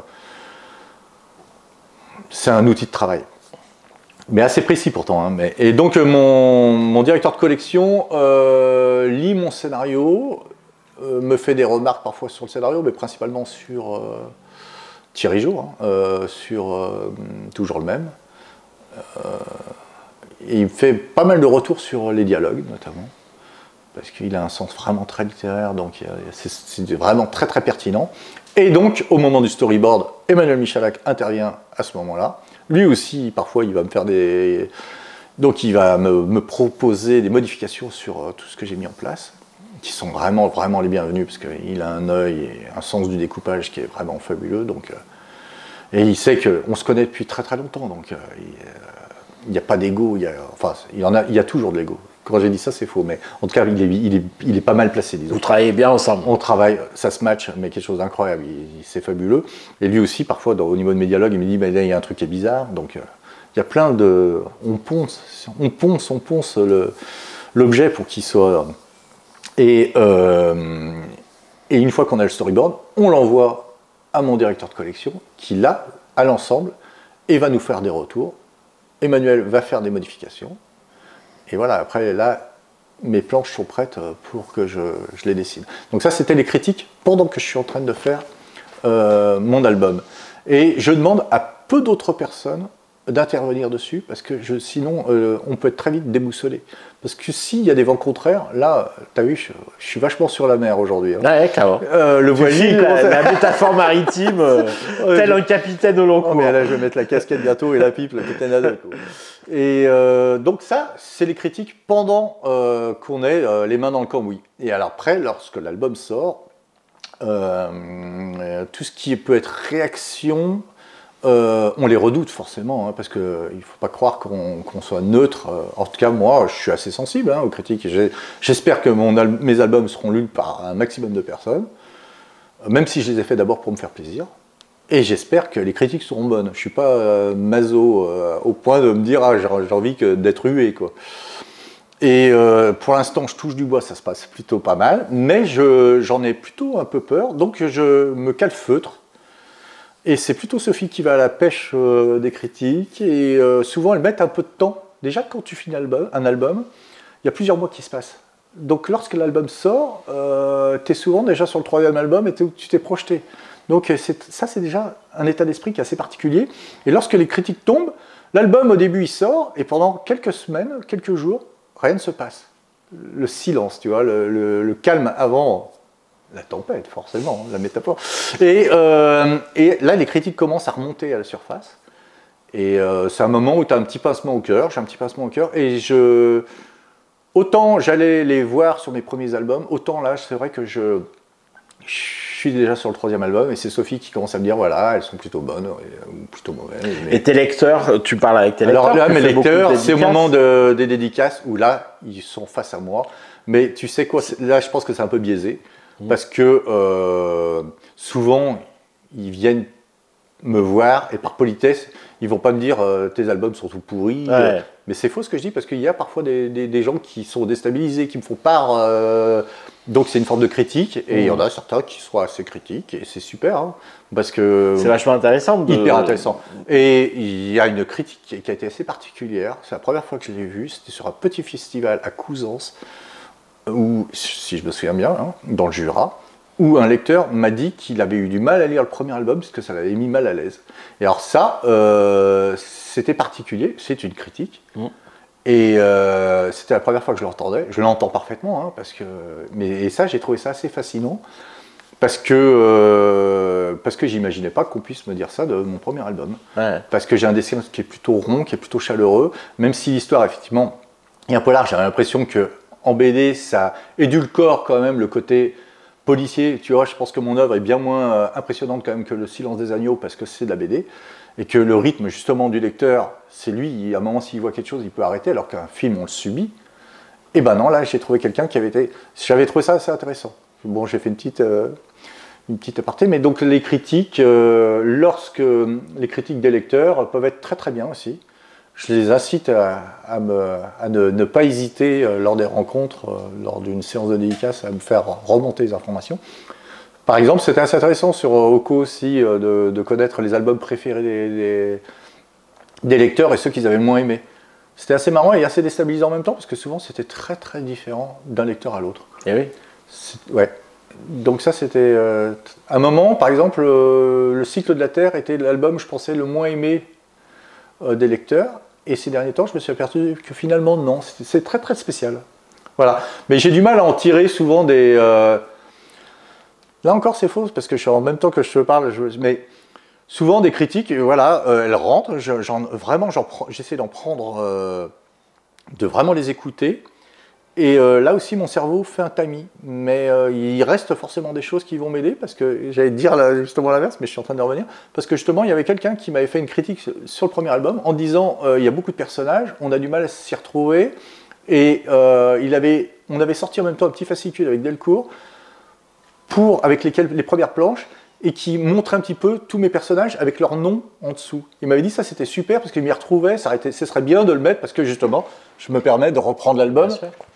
Speaker 2: c'est un outil de travail. Mais assez précis pourtant. Hein, mais... Et donc mon, mon directeur de collection euh, lit mon scénario, euh, me fait des remarques parfois sur le scénario, mais principalement sur euh, Thierry Jo, hein, euh, sur euh, toujours le même. Euh, et il me fait pas mal de retours sur les dialogues notamment. parce qu'il a un sens vraiment très littéraire, donc c'est vraiment très très pertinent. Et donc, au moment du storyboard, Emmanuel Michalak intervient à ce moment-là. Lui aussi, parfois, il va me faire des... Donc, il va me, me proposer des modifications sur tout ce que j'ai mis en place, qui sont vraiment, vraiment les bienvenus, parce qu'il a un œil et un sens du découpage qui est vraiment fabuleux. Donc, et il sait qu'on se connaît depuis très très longtemps, donc il n'y a pas d'ego, enfin, il y en a, il y a toujours de l'ego. Quand j'ai dit ça, c'est faux, mais en tout cas, il est, il est, il est pas mal placé, disons.
Speaker 3: Vous travaillez bien ensemble.
Speaker 2: On travaille, ça se match, mais quelque chose d'incroyable, c'est fabuleux. Et lui aussi, parfois, dans, au niveau de mes dialogues, il me dit, bah, là, il y a un truc qui est bizarre, donc euh, il y a plein de... On ponce, on ponce, on ponce l'objet pour qu'il soit... Et, euh, et une fois qu'on a le storyboard, on l'envoie à mon directeur de collection, qui là, à l'ensemble, et va nous faire des retours. Emmanuel va faire des modifications. Et voilà, après, là, mes planches sont prêtes pour que je, je les dessine. Donc ça, c'était les critiques pendant que je suis en train de faire euh, mon album. Et je demande à peu d'autres personnes d'intervenir dessus, parce que je, sinon, euh, on peut être très vite déboussolé. Parce que s'il y a des vents contraires, là, tu as vu, je, je suis vachement sur la mer aujourd'hui. Hein.
Speaker 3: Ouais, clairement.
Speaker 2: Euh, le voilier,
Speaker 3: la, la métaphore maritime, euh, ouais, tel je... un capitaine au long cours.
Speaker 2: Oh, mais là, je vais mettre la casquette bientôt et la pipe, le capitaine Haddock. Et euh, donc ça, c'est les critiques pendant euh, qu'on est euh, les mains dans le cambouis. Et alors après, lorsque l'album sort, euh, tout ce qui peut être réaction, euh, on les redoute forcément, hein, parce qu'il ne faut pas croire qu'on qu'on soit neutre. En tout cas, moi, je suis assez sensible hein, aux critiques. J'espère que mon al mes albums seront lus par un maximum de personnes, même si je les ai faits d'abord pour me faire plaisir. Et j'espère que les critiques seront bonnes. Je ne suis pas euh, maso euh, au point de me dire ah, j'ai envie d'être hué, quoi. Et euh, pour l'instant, je touche du bois, ça se passe plutôt pas mal, mais j'en ai plutôt un peu peur, donc je me calfeutre. Et c'est plutôt Sophie qui va à la pêche euh, des critiques, et euh, souvent elles mettent un peu de temps. Déjà, quand tu finis album, un album, il y a plusieurs mois qui se passent. Donc lorsque l'album sort, euh, tu es souvent déjà sur le troisième album et tu t'es projeté. Donc ça, c'est déjà un état d'esprit qui est assez particulier. Et lorsque les critiques tombent, l'album au début il sort, et pendant quelques semaines, quelques jours, rien ne se passe. Le silence, tu vois, le, le, le calme avant la tempête, forcément, la métaphore. Et, euh, et là, les critiques commencent à remonter à la surface. Et euh, c'est un moment où tu as un petit pincement au cœur, j'ai un petit pincement au cœur, et je... Autant j'allais les voir sur mes premiers albums, autant là, c'est vrai que je... je suis déjà sur le troisième album et c'est Sophie qui commence à me dire voilà, elles sont plutôt bonnes ou plutôt mauvaises. Mais...
Speaker 3: Et tes lecteurs, tu parles avec tes lecteurs?
Speaker 2: Alors là, mes lecteurs, c'est au moment de, des dédicaces où là, ils sont face à moi. Mais tu sais quoi, là, je pense que c'est un peu biaisé mmh. parce que euh, souvent, ils viennent me voir et par politesse, ils vont pas me dire euh, tes albums sont tout pourris. Ouais. Euh, mais c'est faux ce que je dis parce qu'il y a parfois des, des, des gens qui sont déstabilisés, qui me font part. Euh, donc c'est une forme de critique et il mmh. y en a certains qui sont assez critiques et c'est super hein, parce que
Speaker 3: c'est vachement intéressant. De...
Speaker 2: Hyper intéressant. Et il y a une critique qui a été assez particulière. C'est la première fois que je l'ai vue. C'était sur un petit festival à Couzance où, si je me souviens bien, hein, dans le Jura, où un lecteur m'a dit qu'il avait eu du mal à lire le premier album parce que ça l'avait mis mal à l'aise. Et alors ça, euh, c'était particulier, c'est une critique. Mmh. Et euh, c'était la première fois que je l'entendais. Je l'entends parfaitement, hein, parce que, mais, et ça, j'ai trouvé ça assez fascinant, parce que, euh, parce que j'imaginais pas qu'on puisse me dire ça de mon premier album. Ouais. Parce que j'ai un dessin qui est plutôt rond, qui est plutôt chaleureux, même si l'histoire, effectivement, est un peu large. J'ai l'impression qu'en B D, ça édulcore quand même le côté policier, tu vois, je pense que mon œuvre est bien moins euh, impressionnante quand même que Le Silence des Agneaux parce que c'est de la B D et que le rythme justement du lecteur, c'est lui, à un moment s'il voit quelque chose, il peut arrêter alors qu'un film on le subit. Et ben non, là j'ai trouvé quelqu'un qui avait été, j'avais trouvé ça assez intéressant. Bon, j'ai fait une petite, euh, une petite aparté, mais donc les critiques, euh, lorsque les critiques des lecteurs peuvent être très très bien aussi. Je les incite à, à, me, à ne, ne pas hésiter euh, lors des rencontres, euh, lors d'une séance de dédicace, à me faire remonter les informations. Par exemple, c'était assez intéressant sur Oko aussi euh, de, de connaître les albums préférés des, des, des lecteurs et ceux qu'ils avaient le moins aimés. C'était assez marrant et assez déstabilisant en même temps parce que souvent c'était très très différent d'un lecteur à l'autre.
Speaker 3: Et oui.
Speaker 2: Ouais. Donc ça c'était euh, un moment, par exemple, euh, Le Cycle de la Terre était l'album, je pensais, le moins aimé euh, des lecteurs. Et ces derniers temps, je me suis aperçu que finalement, non, c'est très très spécial. Voilà. Mais j'ai du mal à en tirer souvent des... Euh... Là encore, c'est faux, parce que je suis en même temps que je te parle, je... mais souvent des critiques, voilà, euh, elles rentrent, je, j'en, vraiment, j'en prends, j'essaie d'en prendre, euh, de vraiment les écouter. Et euh, là aussi, mon cerveau fait un tamis, mais euh, il reste forcément des choses qui vont m'aider, parce que j'allais te dire là, justement l'inverse, mais je suis en train de revenir, parce que justement, il y avait quelqu'un qui m'avait fait une critique sur le premier album, en disant, euh, il y a beaucoup de personnages, on a du mal à s'y retrouver, et euh, il avait, on avait sorti en même temps un petit fascicule avec Delcourt, pour, avec lesquels, les premières planches, et qui montre un petit peu tous mes personnages avec leur nom en dessous. Il m'avait dit ça c'était super, parce qu'il m'y retrouvait, ça aurait été, ce serait bien de le mettre, parce que justement, je me permets de reprendre l'album.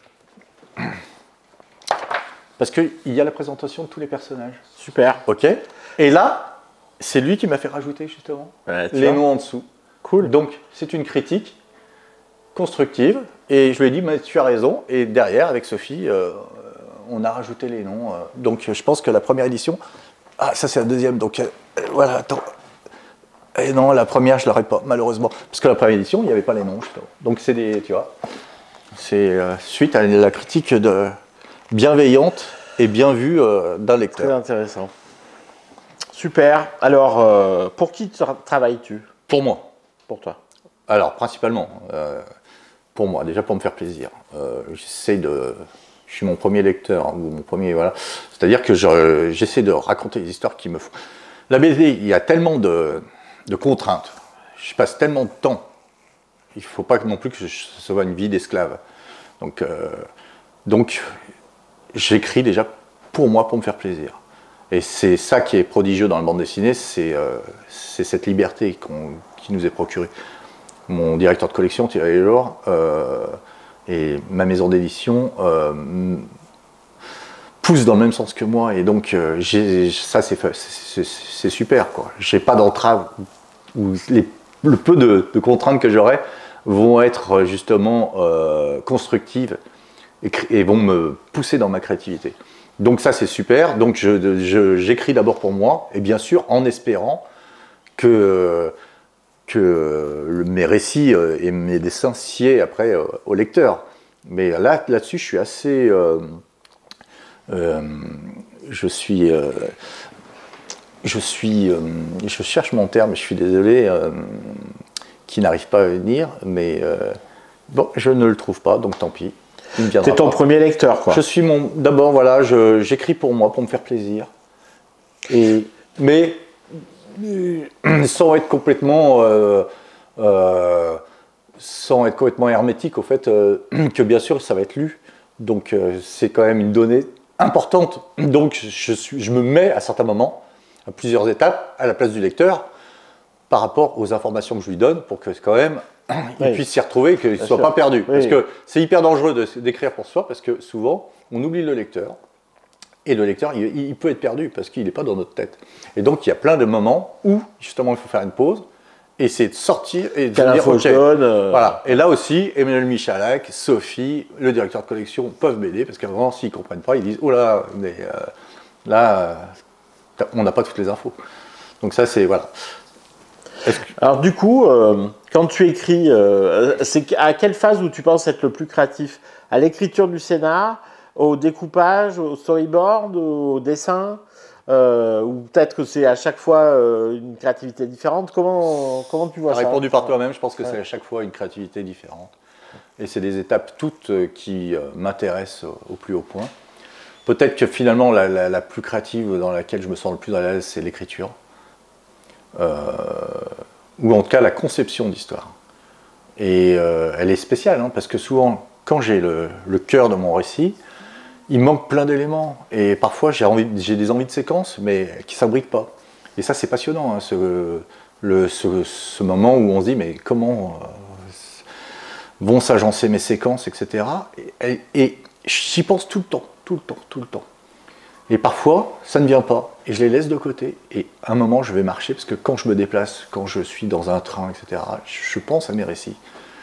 Speaker 2: Parce qu'il y a la présentation de tous les personnages.
Speaker 3: Super.
Speaker 2: Ok. Et là, c'est lui qui m'a fait rajouter justement
Speaker 3: ouais,
Speaker 2: les
Speaker 3: vois.
Speaker 2: noms en dessous.
Speaker 3: Cool.
Speaker 2: Donc, c'est une critique constructive. Et je lui ai dit, mais tu as raison. Et derrière, avec Sophie, euh, on a rajouté les noms. Euh, donc, je pense que la première édition... Ah, ça, c'est la deuxième. Donc, euh, voilà, attends. Et non, la première, je ne l'aurais pas, malheureusement. Parce que la première édition, il n'y avait pas les noms, justement. Donc, c'est des... Tu vois. C'est euh, suite à la critique de bienveillante et bien vue euh, d'un lecteur.
Speaker 3: Très intéressant. Super. Alors, euh, pour qui tra travailles-tu?
Speaker 2: Pour moi.
Speaker 3: Pour toi.
Speaker 2: Alors, principalement, euh, pour moi, déjà pour me faire plaisir. Euh, j'essaie de... Je suis mon premier lecteur, hein, ou mon premier... Voilà. C'est-à-dire que je, j'essaie de raconter des histoires qui me font... La B D, il y a tellement de, de contraintes. Je passe tellement de temps. Il ne faut pas non plus que ce soit une vie d'esclave. Donc, euh, donc j'écris déjà pour moi, pour me faire plaisir. Et c'est ça qui est prodigieux dans la bande dessinée, c'est euh, cette liberté qu'on, qui nous est procurée. Mon directeur de collection, Thierry Lelor, euh, et ma maison d'édition euh, poussent dans le même sens que moi. Et donc, euh, j'ai, ça, c'est, c'est, c'est super, quoi. Je n'ai pas d'entrave, ou les, le peu de, de contraintes que j'aurai vont être justement euh, constructives et, et vont me pousser dans ma créativité. Donc ça c'est super, donc je, je, j'écris d'abord pour moi, et bien sûr en espérant que, que mes récits et mes dessins sied après au lecteur. Mais là, là-dessus je suis assez... Euh, euh, je suis... Euh, je suis... Euh, je cherche mon terme, je suis désolé... Euh, qui n'arrive pas à venir, mais euh, bon, je ne le trouve pas, donc tant pis.
Speaker 3: C'est ton pas. premier lecteur, quoi.
Speaker 2: Je suis mon... D'abord, voilà, je, j'écris pour moi, pour me faire plaisir. Et, mais sans être complètement... Euh, euh, sans être complètement hermétique au fait euh, que bien sûr, ça va être lu. Donc, euh, c'est quand même une donnée importante. Donc, je, suis, je me mets à certains moments, à plusieurs étapes, à la place du lecteur, par rapport aux informations que je lui donne, pour que quand même il oui. puisse s'y retrouver et qu'il ne soit sûr. pas perdu. Oui. Parce que c'est hyper dangereux de, d'écrire pour soi, parce que souvent, on oublie le lecteur, et le lecteur, il, il peut être perdu, parce qu'il n'est pas dans notre tête. Et donc, il y a plein de moments où, justement, il faut faire une pause, et c'est de sortir et de
Speaker 3: Quelle
Speaker 2: dire,
Speaker 3: ok, euh...
Speaker 2: voilà. Et là aussi, Emmanuel Michalak, Sophie, le directeur de collection peuvent m'aider, parce qu'avant, s'ils ne comprennent pas, ils disent, oh là, mais euh, là, euh, on n'a pas toutes les infos. Donc ça, c'est, voilà.
Speaker 3: Que... Alors du coup, euh, quand tu écris, euh, c'est à quelle phase où tu penses être le plus créatif? À l'écriture du scénar, au découpage, au storyboard, au dessin, euh, ou peut-être que c'est à chaque fois euh, une créativité différente? Comment, comment tu vois ça?
Speaker 2: Répondu par toi-même, je pense que ouais. c'est à chaque fois une créativité différente. Et c'est des étapes toutes qui euh, m'intéressent au, au plus haut point. Peut-être que finalement, la, la, la plus créative dans laquelle je me sens le plus à l'aise, c'est l'écriture. Euh, ou en tout cas la conception d'histoire. Et euh, elle est spéciale, hein, parce que souvent, quand j'ai le, le cœur de mon récit, il manque plein d'éléments. Et parfois, j'ai, envie, j'ai des envies de séquences, mais qui ne s'abriquent pas. Et ça, c'est passionnant, hein, ce, le, ce, ce moment où on se dit, mais comment euh, vont s'agencer mes séquences, et cetera. Et, et, et j'y pense tout le temps, tout le temps, tout le temps. Et parfois, ça ne vient pas, et je les laisse de côté, et à un moment, je vais marcher, parce que quand je me déplace, quand je suis dans un train, et cetera, je pense à mes récits.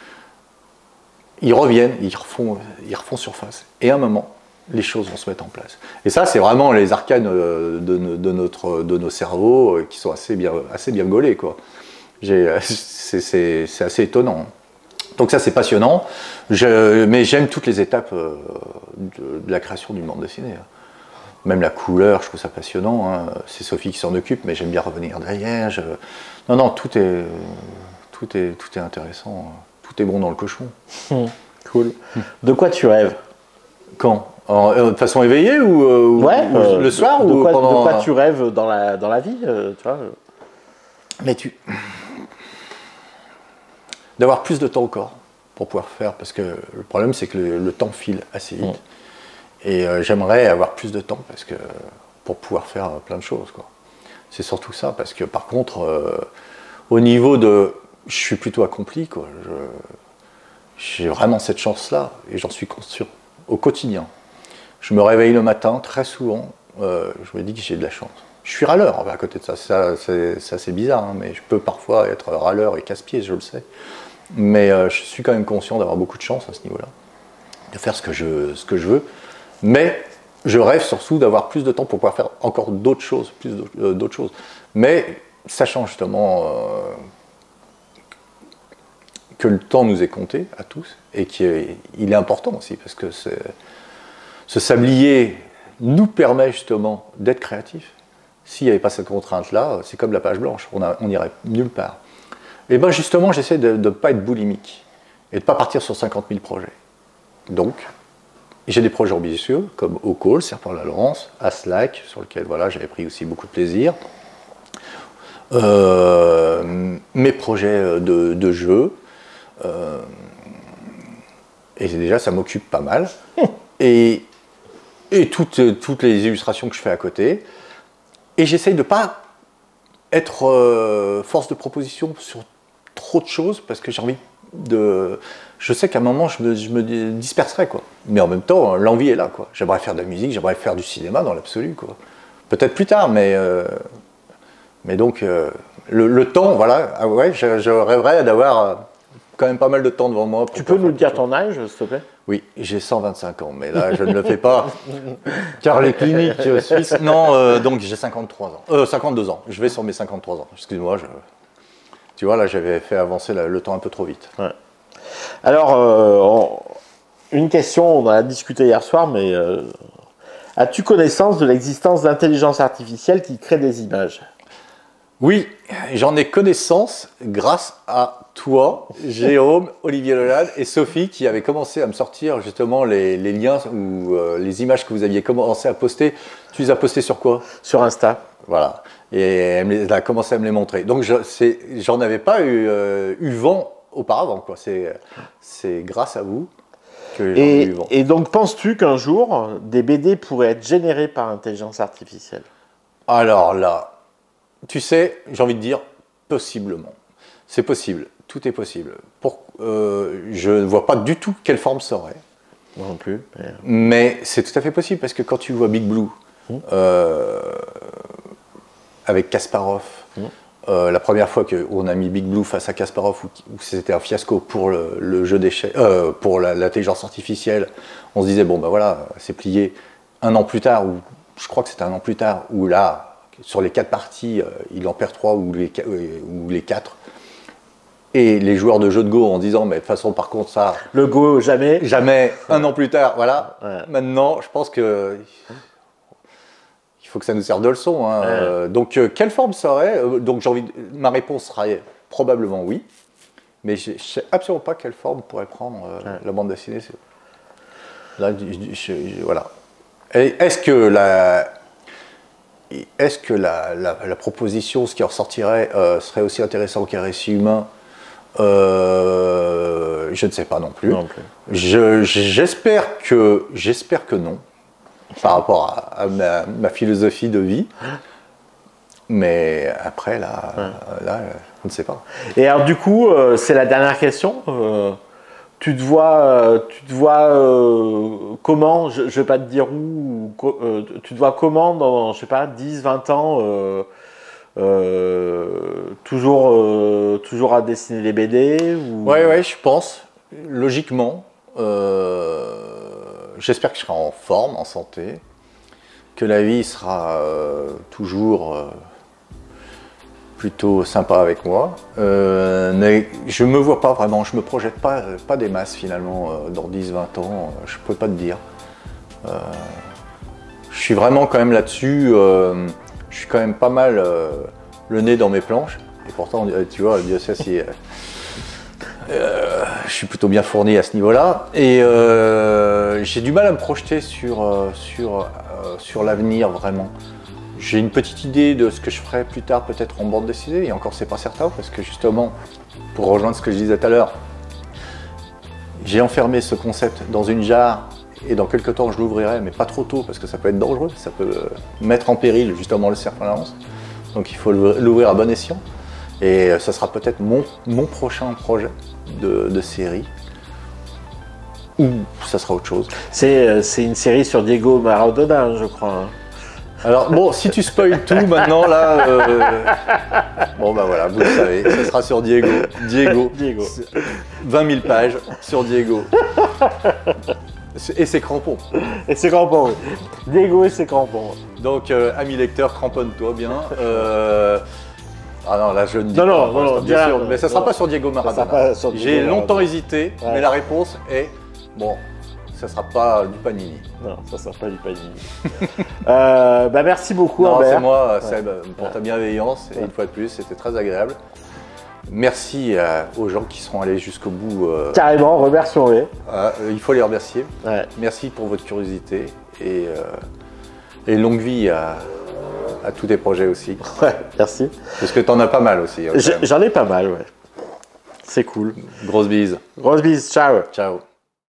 Speaker 2: Ils reviennent, ils refont, ils refont surface, et à un moment, les choses vont se mettre en place. Et ça, c'est vraiment les arcanes de, de, de, notre, de nos cerveaux qui sont assez bien, assez bien gaulés, quoi. J'ai, c'est, c'est, c'est assez étonnant. Donc ça c'est passionnant, je, mais j'aime toutes les étapes euh, de, de la création d'une bande dessinée. Même la couleur, je trouve ça passionnant, hein. C'est Sophie qui s'en occupe, mais j'aime bien revenir derrière. Je... Non, non, tout est, tout, est, tout est intéressant, tout est bon dans le cochon.
Speaker 3: Mmh. Cool. Mmh. De quoi tu rêves?
Speaker 2: Quand? En, euh, de façon éveillée ou, euh,
Speaker 3: ouais,
Speaker 2: ou euh, le soir
Speaker 3: de, de
Speaker 2: ou
Speaker 3: quoi,
Speaker 2: pendant...
Speaker 3: de quoi tu rêves dans la, dans la vie, euh, tu vois?
Speaker 2: Mais tu... D'avoir plus de temps encore pour pouvoir faire, parce que le problème c'est que le, le temps file assez vite. Mmh. Et euh, j'aimerais avoir plus de temps parce que, pour pouvoir faire euh, plein de choses, quoi. C'est surtout ça, parce que par contre, euh, au niveau de... Je suis plutôt accompli, quoi. J'ai vraiment cette chance-là, et j'en suis conscient au quotidien. Je me réveille le matin, très souvent, euh, je me dis que j'ai de la chance. Je suis râleur à côté de ça, ça c'est assez bizarre, hein, mais je peux parfois être râleur et casse-pied, je le sais. Mais euh, je suis quand même conscient d'avoir beaucoup de chance à ce niveau-là, de faire ce que je, ce que je veux. Mais je rêve surtout d'avoir plus de temps pour pouvoir faire encore d'autres choses, plus d'autres choses. Mais sachant justement euh, que le temps nous est compté à tous et qu'il est important aussi, parce que ce sablier nous permet justement d'être créatifs. S'il n'y avait pas cette contrainte-là, c'est comme la page blanche, on n'irait nulle part. Et bien justement, j'essaie de ne pas être boulimique et de ne pas partir sur cinquante mille projets. Donc, j'ai des projets ambitieux, comme Au Call, Serpent-la-Lance, Aslak, sur lequel voilà, j'avais pris aussi beaucoup de plaisir. Euh, mes projets de, de jeu. Euh, et déjà, ça m'occupe pas mal. Et, et toutes, toutes les illustrations que je fais à côté. Et j'essaye de ne pas être euh, force de proposition sur trop de choses, parce que j'ai envie de... Je sais qu'à un moment, je me, je me disperserai, quoi. Mais en même temps, l'envie est là, quoi. J'aimerais faire de la musique, j'aimerais faire du cinéma dans l'absolu, quoi. Peut-être plus tard, mais... Euh, mais donc, euh, le, le temps, voilà, ah ouais, je, je rêverais d'avoir euh, quand même pas mal de temps devant moi.
Speaker 3: Tu peux nous dire ton âge, s'il te plaît?
Speaker 2: Oui, j'ai cent vingt-cinq ans, mais là, je ne le fais pas, car les cliniques suisses... Non, euh, donc j'ai cinquante-trois ans. Euh, cinquante-deux ans, je vais sur mes cinquante-trois ans. Excuse-moi, je... tu vois, là, j'avais fait avancer la, le temps un peu trop vite.
Speaker 3: Ouais. Alors, euh, on... une question, on en a discuté hier soir, mais euh, as-tu connaissance de l'existence d'intelligence artificielle qui crée des images?
Speaker 2: Oui, j'en ai connaissance grâce à toi, Jérôme, Olivier Leland et Sophie qui avaient commencé à me sortir justement les, les liens ou euh, les images que vous aviez commencé à poster. Tu les as postées sur quoi?
Speaker 3: Sur Insta.
Speaker 2: Voilà. Et elle, elle a commencé à me les montrer. Donc j'en avais pas eu, euh, eu vent auparavant, quoi. C'est grâce à vous que j'en ai eu vent.
Speaker 3: Et donc penses-tu qu'un jour, des B D pourraient être générés par intelligence artificielle?
Speaker 2: Alors là, tu sais, j'ai envie de dire, possiblement. C'est possible, tout est possible. Pour, euh, je ne vois pas du tout quelle forme ça aurait.
Speaker 3: Non plus. Mais,
Speaker 2: mais c'est tout à fait possible, parce que quand tu vois Big Blue, mmh. euh, avec Kasparov, mmh. euh, la première fois qu'on a mis Big Blue face à Kasparov, où, où c'était un fiasco pour le, le jeu d'échecs, euh, pour l'intelligence artificielle, on se disait, bon ben voilà, c'est plié. Un an plus tard, ou je crois que c'était un an plus tard, où là, sur les quatre parties, euh, il en perd trois ou les, euh, ou les quatre. Et les joueurs de jeux de Go en disant, mais de toute façon, par contre, ça...
Speaker 3: Le Go, jamais.
Speaker 2: Jamais, un an plus tard, voilà.
Speaker 3: Ouais.
Speaker 2: Maintenant, je pense que... Il faut que ça nous serve de leçon. Hein.
Speaker 3: Ouais.
Speaker 2: Euh, donc, euh, quelle forme ça aurait? euh, Donc, j'ai envie de... ma réponse serait probablement oui. Mais je ne sais absolument pas quelle forme pourrait prendre euh, ouais. la bande dessinée. Là, je, je, je, voilà. Est-ce que la... Est-ce que la, la, la proposition, ce qui en ressortirait, euh, serait aussi intéressant qu'un récit humain? euh, Je ne sais pas non plus.
Speaker 3: Non plus.
Speaker 2: J'espère que, j'espère que non, par rapport à, à ma, ma philosophie de vie. Mais après, là, ouais. là, je ne sais pas.
Speaker 3: Et alors, du coup, euh, c'est la dernière question. Euh, tu te vois, euh, tu te vois euh, comment, je ne vais pas te dire où, euh, tu te vois comment dans, je sais pas, dix, vingt ans, euh, euh, toujours, euh, toujours à dessiner les B D ou...
Speaker 2: Oui, ouais, je pense, logiquement. Euh, J'espère que je serai en forme, en santé, que la vie sera euh, toujours... Euh, plutôt sympa avec moi. Euh, mais je me vois pas vraiment, je me projette pas, pas des masses finalement euh, dans dix vingt ans, euh, je peux pas te dire. Euh, je suis vraiment quand même là-dessus, euh, je suis quand même pas mal euh, le nez dans mes planches. Et pourtant, tu vois, Dieu sait si... Euh, euh, je suis plutôt bien fourni à ce niveau-là. Et euh, j'ai du mal à me projeter sur, euh, sur, euh, sur l'avenir vraiment. J'ai une petite idée de ce que je ferai plus tard, peut-être en bande dessinée, et encore c'est pas certain, parce que justement, pour rejoindre ce que je disais tout à l'heure, j'ai enfermé ce concept dans une jarre, et dans quelques temps je l'ouvrirai, mais pas trop tôt, parce que ça peut être dangereux, ça peut mettre en péril justement le serpent à la lance. Donc il faut l'ouvrir à bon escient, et ça sera peut-être mon, mon prochain projet de, de série, ou ça sera autre chose.
Speaker 3: C'est une série sur Diego Maradona, je crois. Hein.
Speaker 2: Alors bon, si tu spoil tout maintenant là, euh... bon bah voilà, vous le savez, ça sera sur Diego. Diego.
Speaker 3: Diego.
Speaker 2: vingt mille pages sur Diego. Et ses crampons.
Speaker 3: Et ses crampons, oui. Diego et ses crampons.
Speaker 2: Donc, euh, ami lecteur, cramponne-toi bien. Euh... Ah non, là je ne dis
Speaker 3: non,
Speaker 2: pas.
Speaker 3: Non, non, non,
Speaker 2: bien
Speaker 3: bien,
Speaker 2: sûr, mais ça ne sera
Speaker 3: non,
Speaker 2: pas sur Diego Maradona. J'ai longtemps hésité, ouais. Mais la réponse est bon. Ça ne sera pas du Panini.
Speaker 3: Non, ça ne sera pas du Panini. euh, bah merci beaucoup,
Speaker 2: non,
Speaker 3: Albert.
Speaker 2: C'est moi, Seb, ouais. pour ta bienveillance. Et ouais. Une fois de plus, c'était très agréable. Merci euh, aux gens qui seront allés jusqu'au bout. Euh,
Speaker 3: Carrément, remercions-les.
Speaker 2: Euh, il faut les remercier.
Speaker 3: Ouais.
Speaker 2: Merci pour votre curiosité. Et, euh, et longue vie à, à tous tes projets aussi.
Speaker 3: Ouais, merci.
Speaker 2: Parce que tu en as pas mal aussi. Hein,
Speaker 3: J'en ai pas mal, ouais. C'est cool.
Speaker 2: Grosse bise.
Speaker 3: Grosse bise, ciao.
Speaker 2: Ciao.